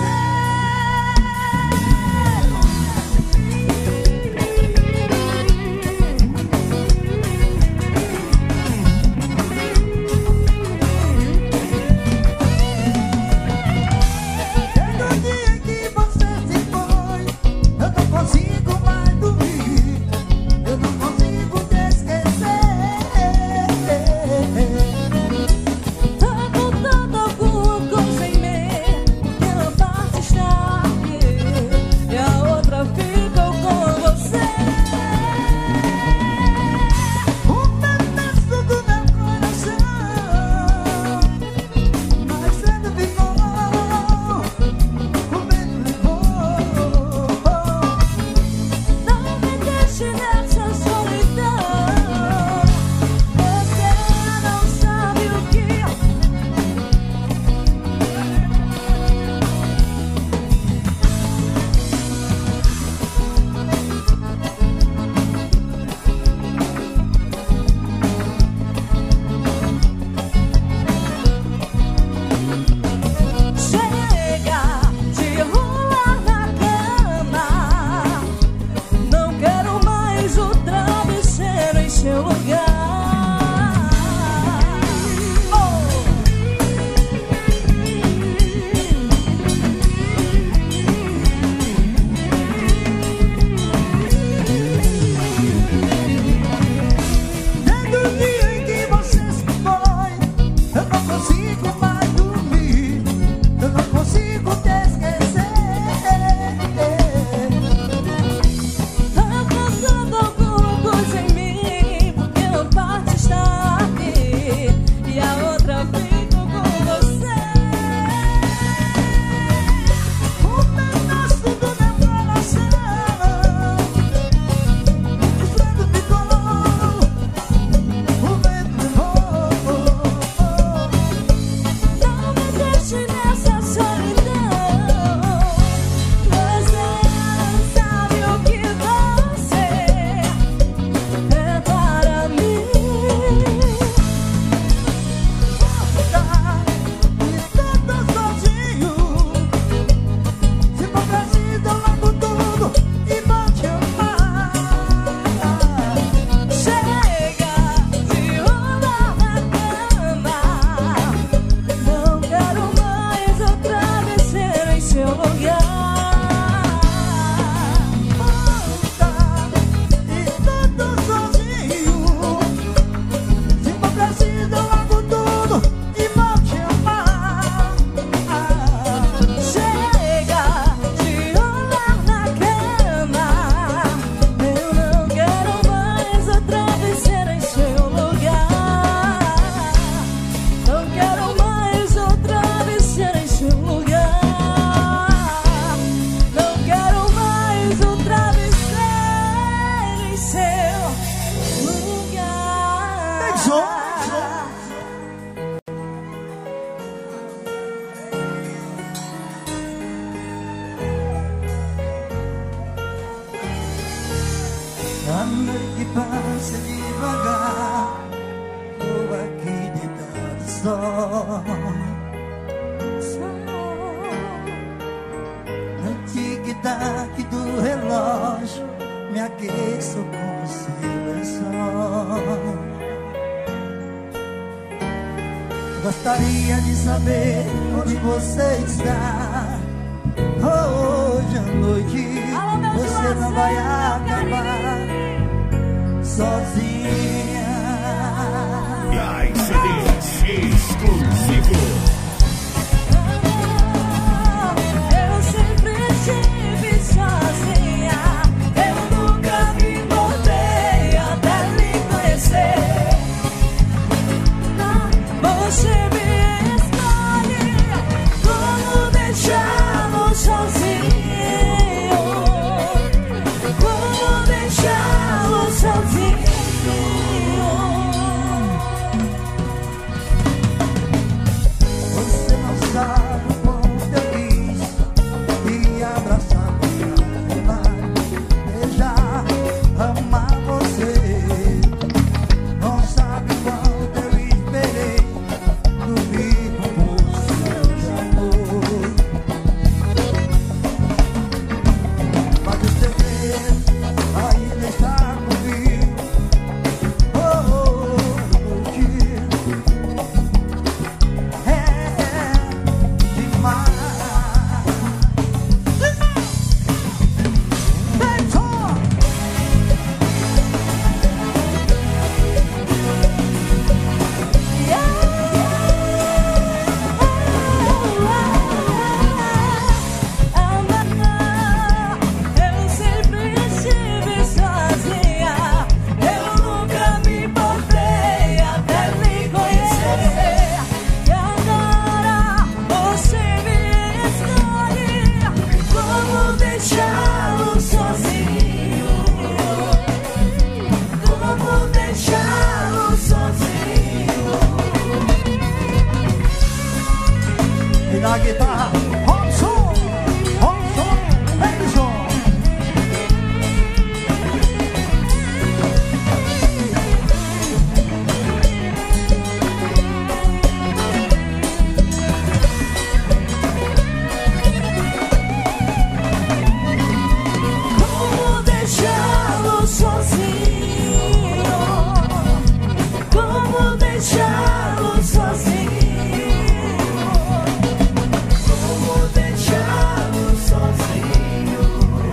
A noite passa devagar, tô aqui deitado só. No tic-tac do relógio, me aqueço com seu lençol. Gostaria de saber onde você está. Hoje à noite você não vai acabar sozinha. Ai, C D exclusivo. Eu sempre estive sozinha. Eu nunca me importei até lhe conhecer. Você me escolhe, como deixá-lo sozinho? Como deixá-lo sozinho? guitarra, Robson, Robson, Edson. Como deixá-lo sozinho? Como deixá-lo sozinho? Como deixá-lo sozinho?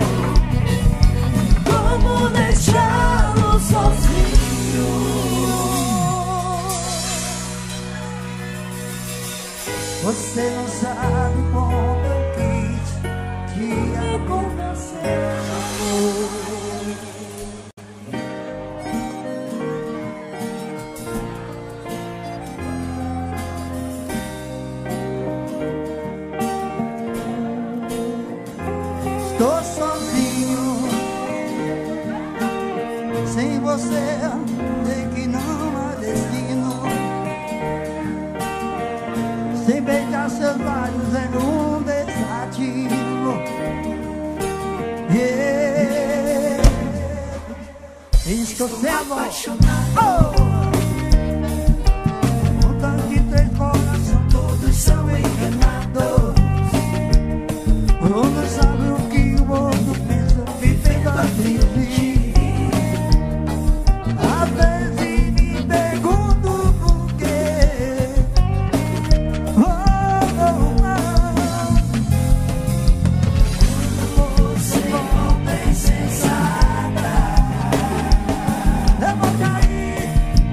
Como deixá-lo sozinho? Você não sabe como eu quis te convencer, amor. Estou sozinho, sem você, sei que não há destino. Sem beijar seus lábios é um desatino. Yeah. Estou sendo apaixonado. Um tanto de três corações, todos são enganados. Um não sabe o que o outro pensa, vivendo a fingir. Às vezes me pergunto por quê. Oh, oh, oh. Você não tem sensata. Eu vou cair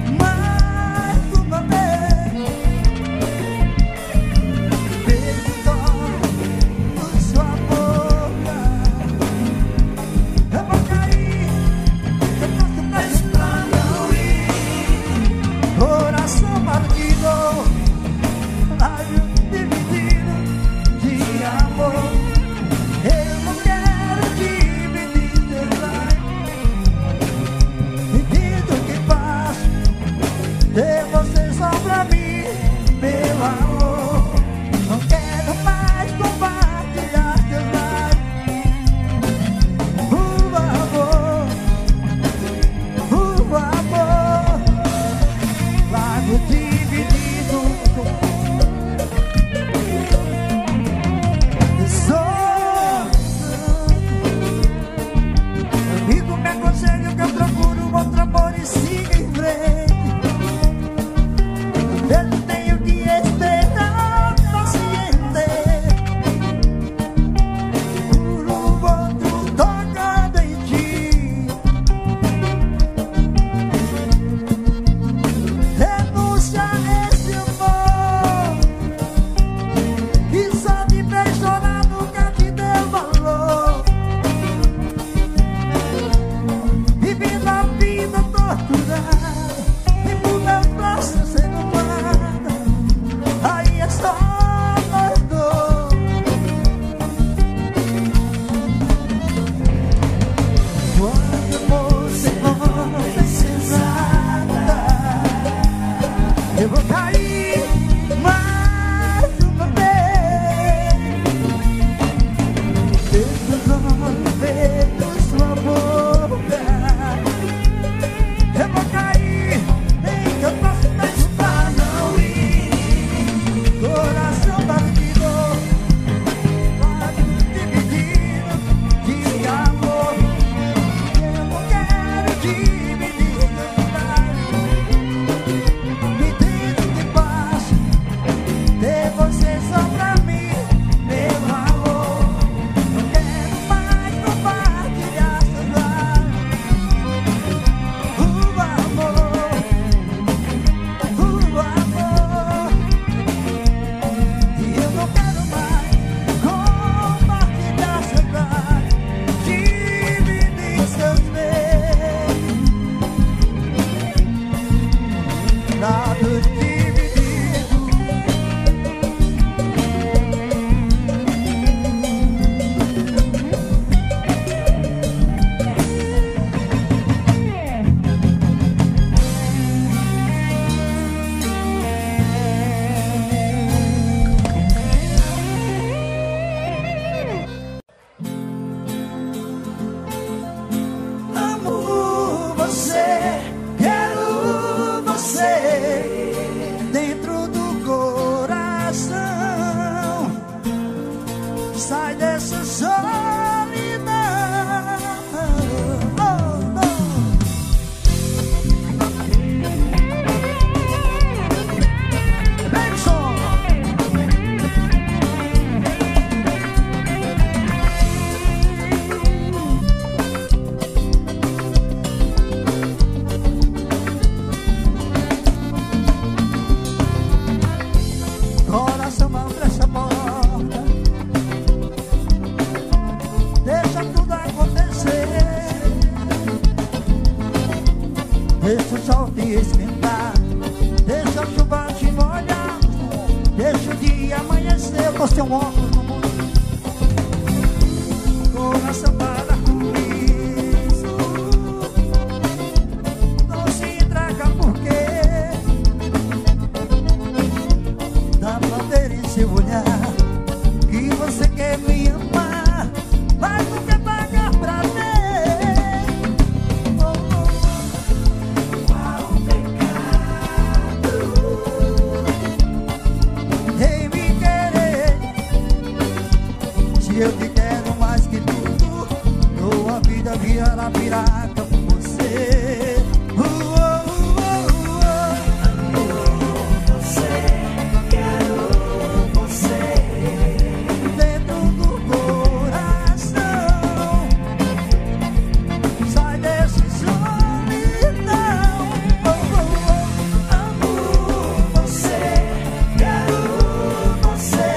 Deixa o sol te esquentar, deixa a chuva te molhar, deixa o dia amanhecer com seu óculos no mundo, coração para com isso. Não se entrega porque dá pra ver em seu olhar que você quer me amar, mas não quer pagar pra ver. Eu te quero mais que tudo, dou a vida via a piraca por você. Uh, uh, uh, uh, uh. Você, quero você dentro do coração. Sai desse solidão. Oh, oh, oh. Amo você, quero você.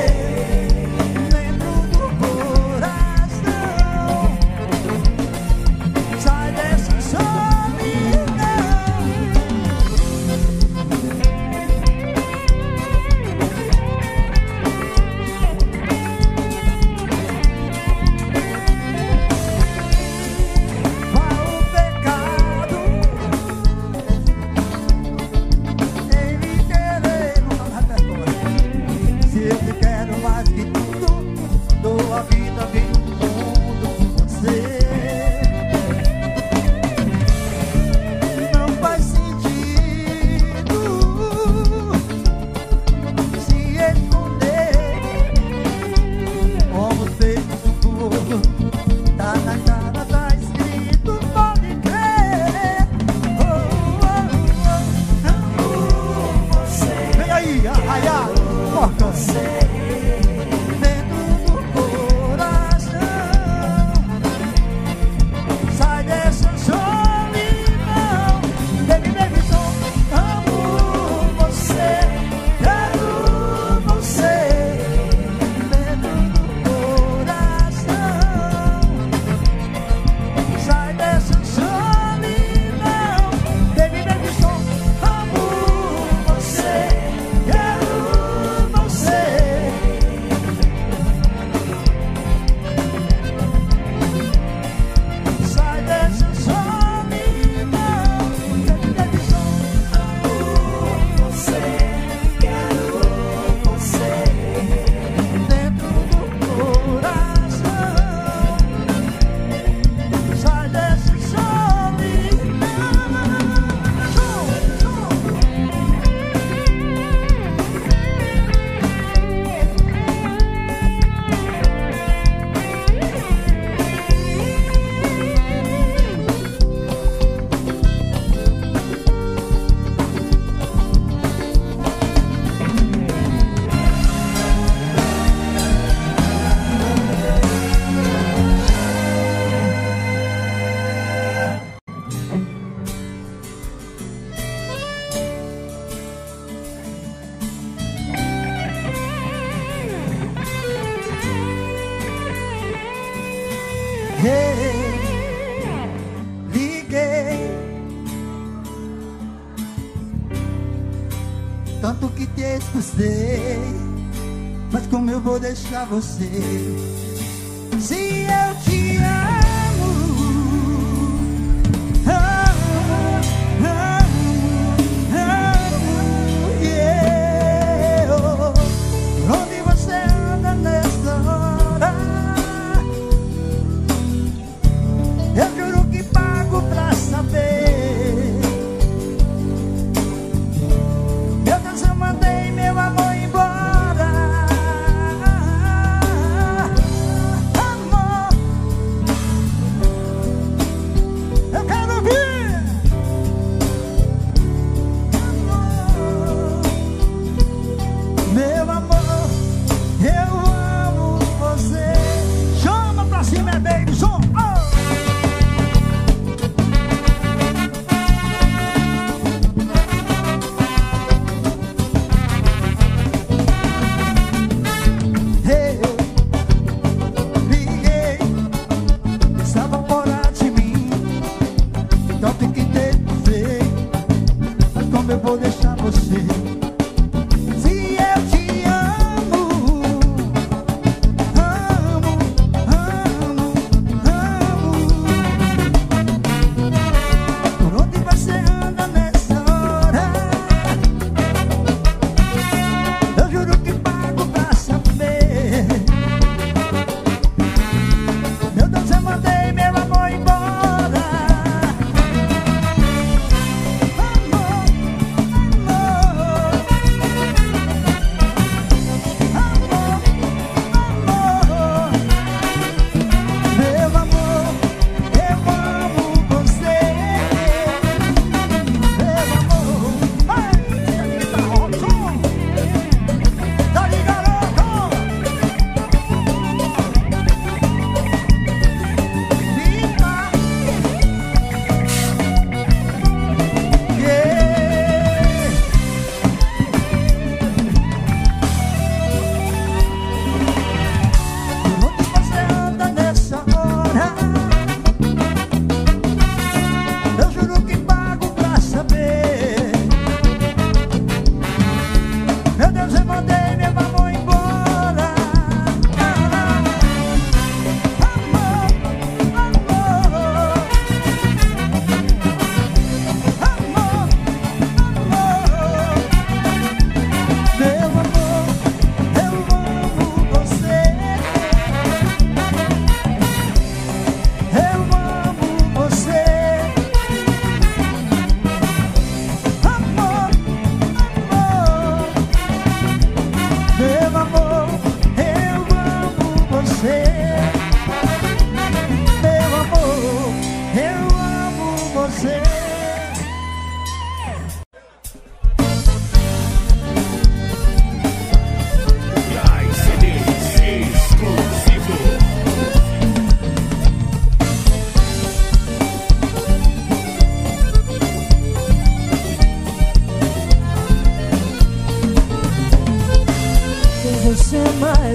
Liguei, tanto que te expulsei, mas como eu vou deixar você se eu te amo? Amo, amo, amo, yeah. Onde você anda nessa hora? Eu juro que pago pra saber. Meu Deus, eu mandei meu amor embora. Amor,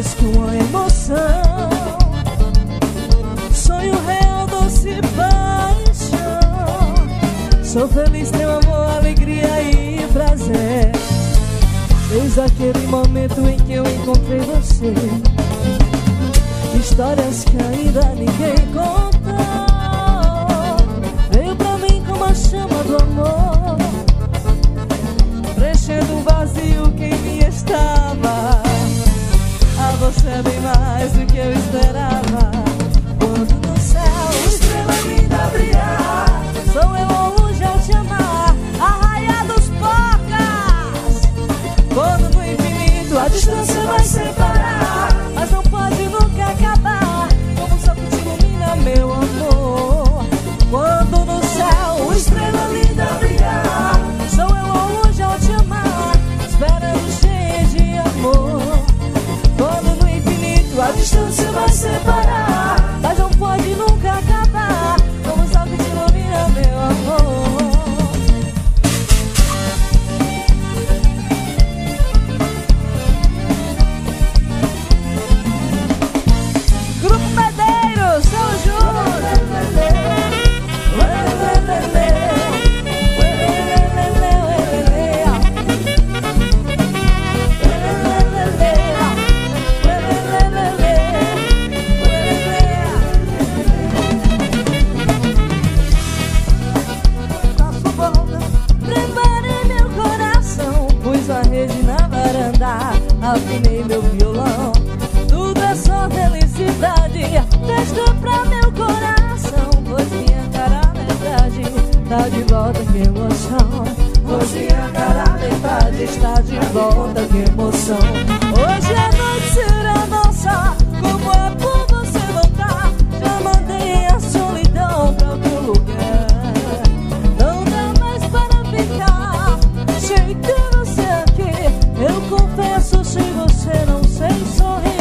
mais que uma emoção. Sonho real, doce paixão. Sou feliz, tenho amor, alegria e prazer. Desde aquele momento em que eu encontrei você. Histórias que ainda ninguém contou. Veio pra mim como a chama do amor, preenchendo o vazio que em mim estava. A você é bem mais do que eu esperava. Quando no céu estrela linda brilhar, sou eu ao longe ao te amar, a raia dos pocas. Quando no infinito a distância vai separar, mas não pode nunca acabar, como o sol que te ilumina, meu amor. Quando no céu estrela linda brilhar, sou eu ao longe ao te amar, esperando cheia de amor. Quando no infinito a distância vai separar, mas não pode nunca acabar, como o sol que te ilumina, meu amor. Grupo Medeiros, São Júnior. Preparei meu coração, pus a rede na varanda, afinei meu violão. Tudo é só felicidade, festa pra meu coração, pois minha cara metade tá de volta, que emoção. Pois minha cara metade está de volta, que emoção. Hoje a noite será nossa, como é bom você voltar. Já mandei a solidão pra outro lugar, não dá mais para ficar sem ter você aqui. Eu confesso, sem você não sei sorrir.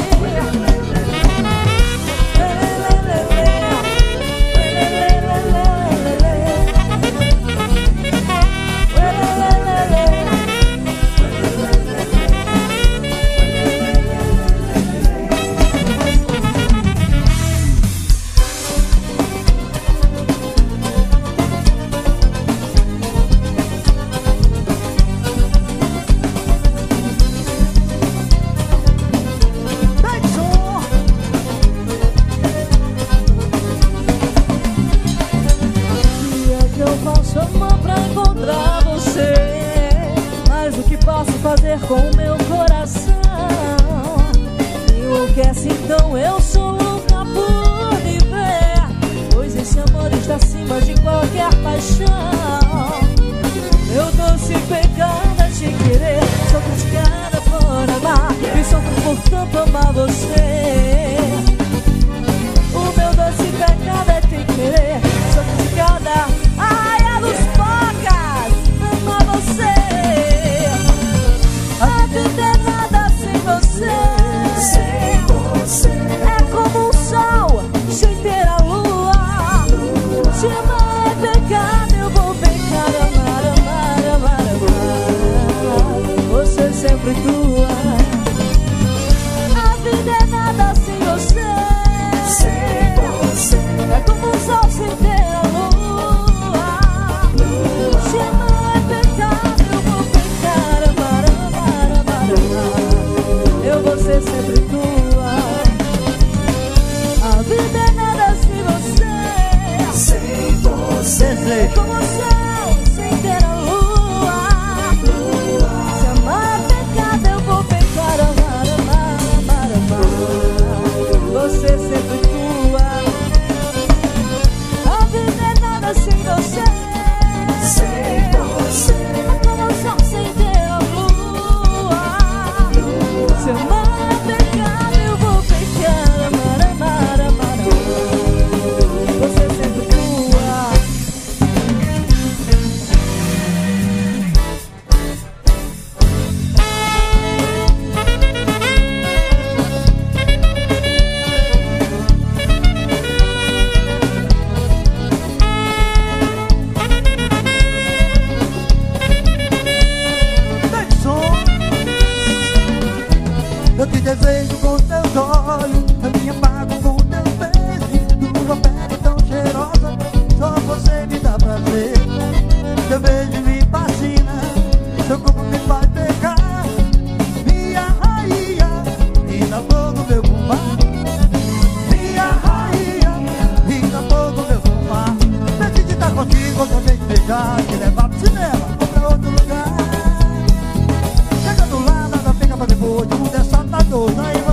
Fazer com o meu coração enlouquece, então eu sou louca por viver, pois esse amor está acima de qualquer paixão. Meu doce pecado é te querer, sou criticada por amar e sofro por tanto amar você. O meu doce pecado é te querer, sou criticada, a raia dos pocas, amar você. A vida é nada sem você. Sem você é como um sol sem ter a lua. Te amar é pecado, eu vou pecar, amar, amar, amar, amar. Você sempre tua. A vida é nada sem você. Sem você é como um sol sem ter a lua. Te amar é pecado, eu vou pecar, amar, amar. Eu vou ser sempre tua. A vida é nada sem você. Sem você é como o céu sem ter a lua. Se amar é pecado, eu vou pecar, amar, amar, amar, amar. Você sempre tua. A vida é nada sem você. Sem você é como o céu sem ter a lua. Se amar é pecado, eu vou pecar, amar, amar, amar, amar. Você sempre tua. boca vem te beijar, te levar pro cinema ou pra outro lugar. Chegando lá, nada fica pra depois, tudo é só tá doido, aí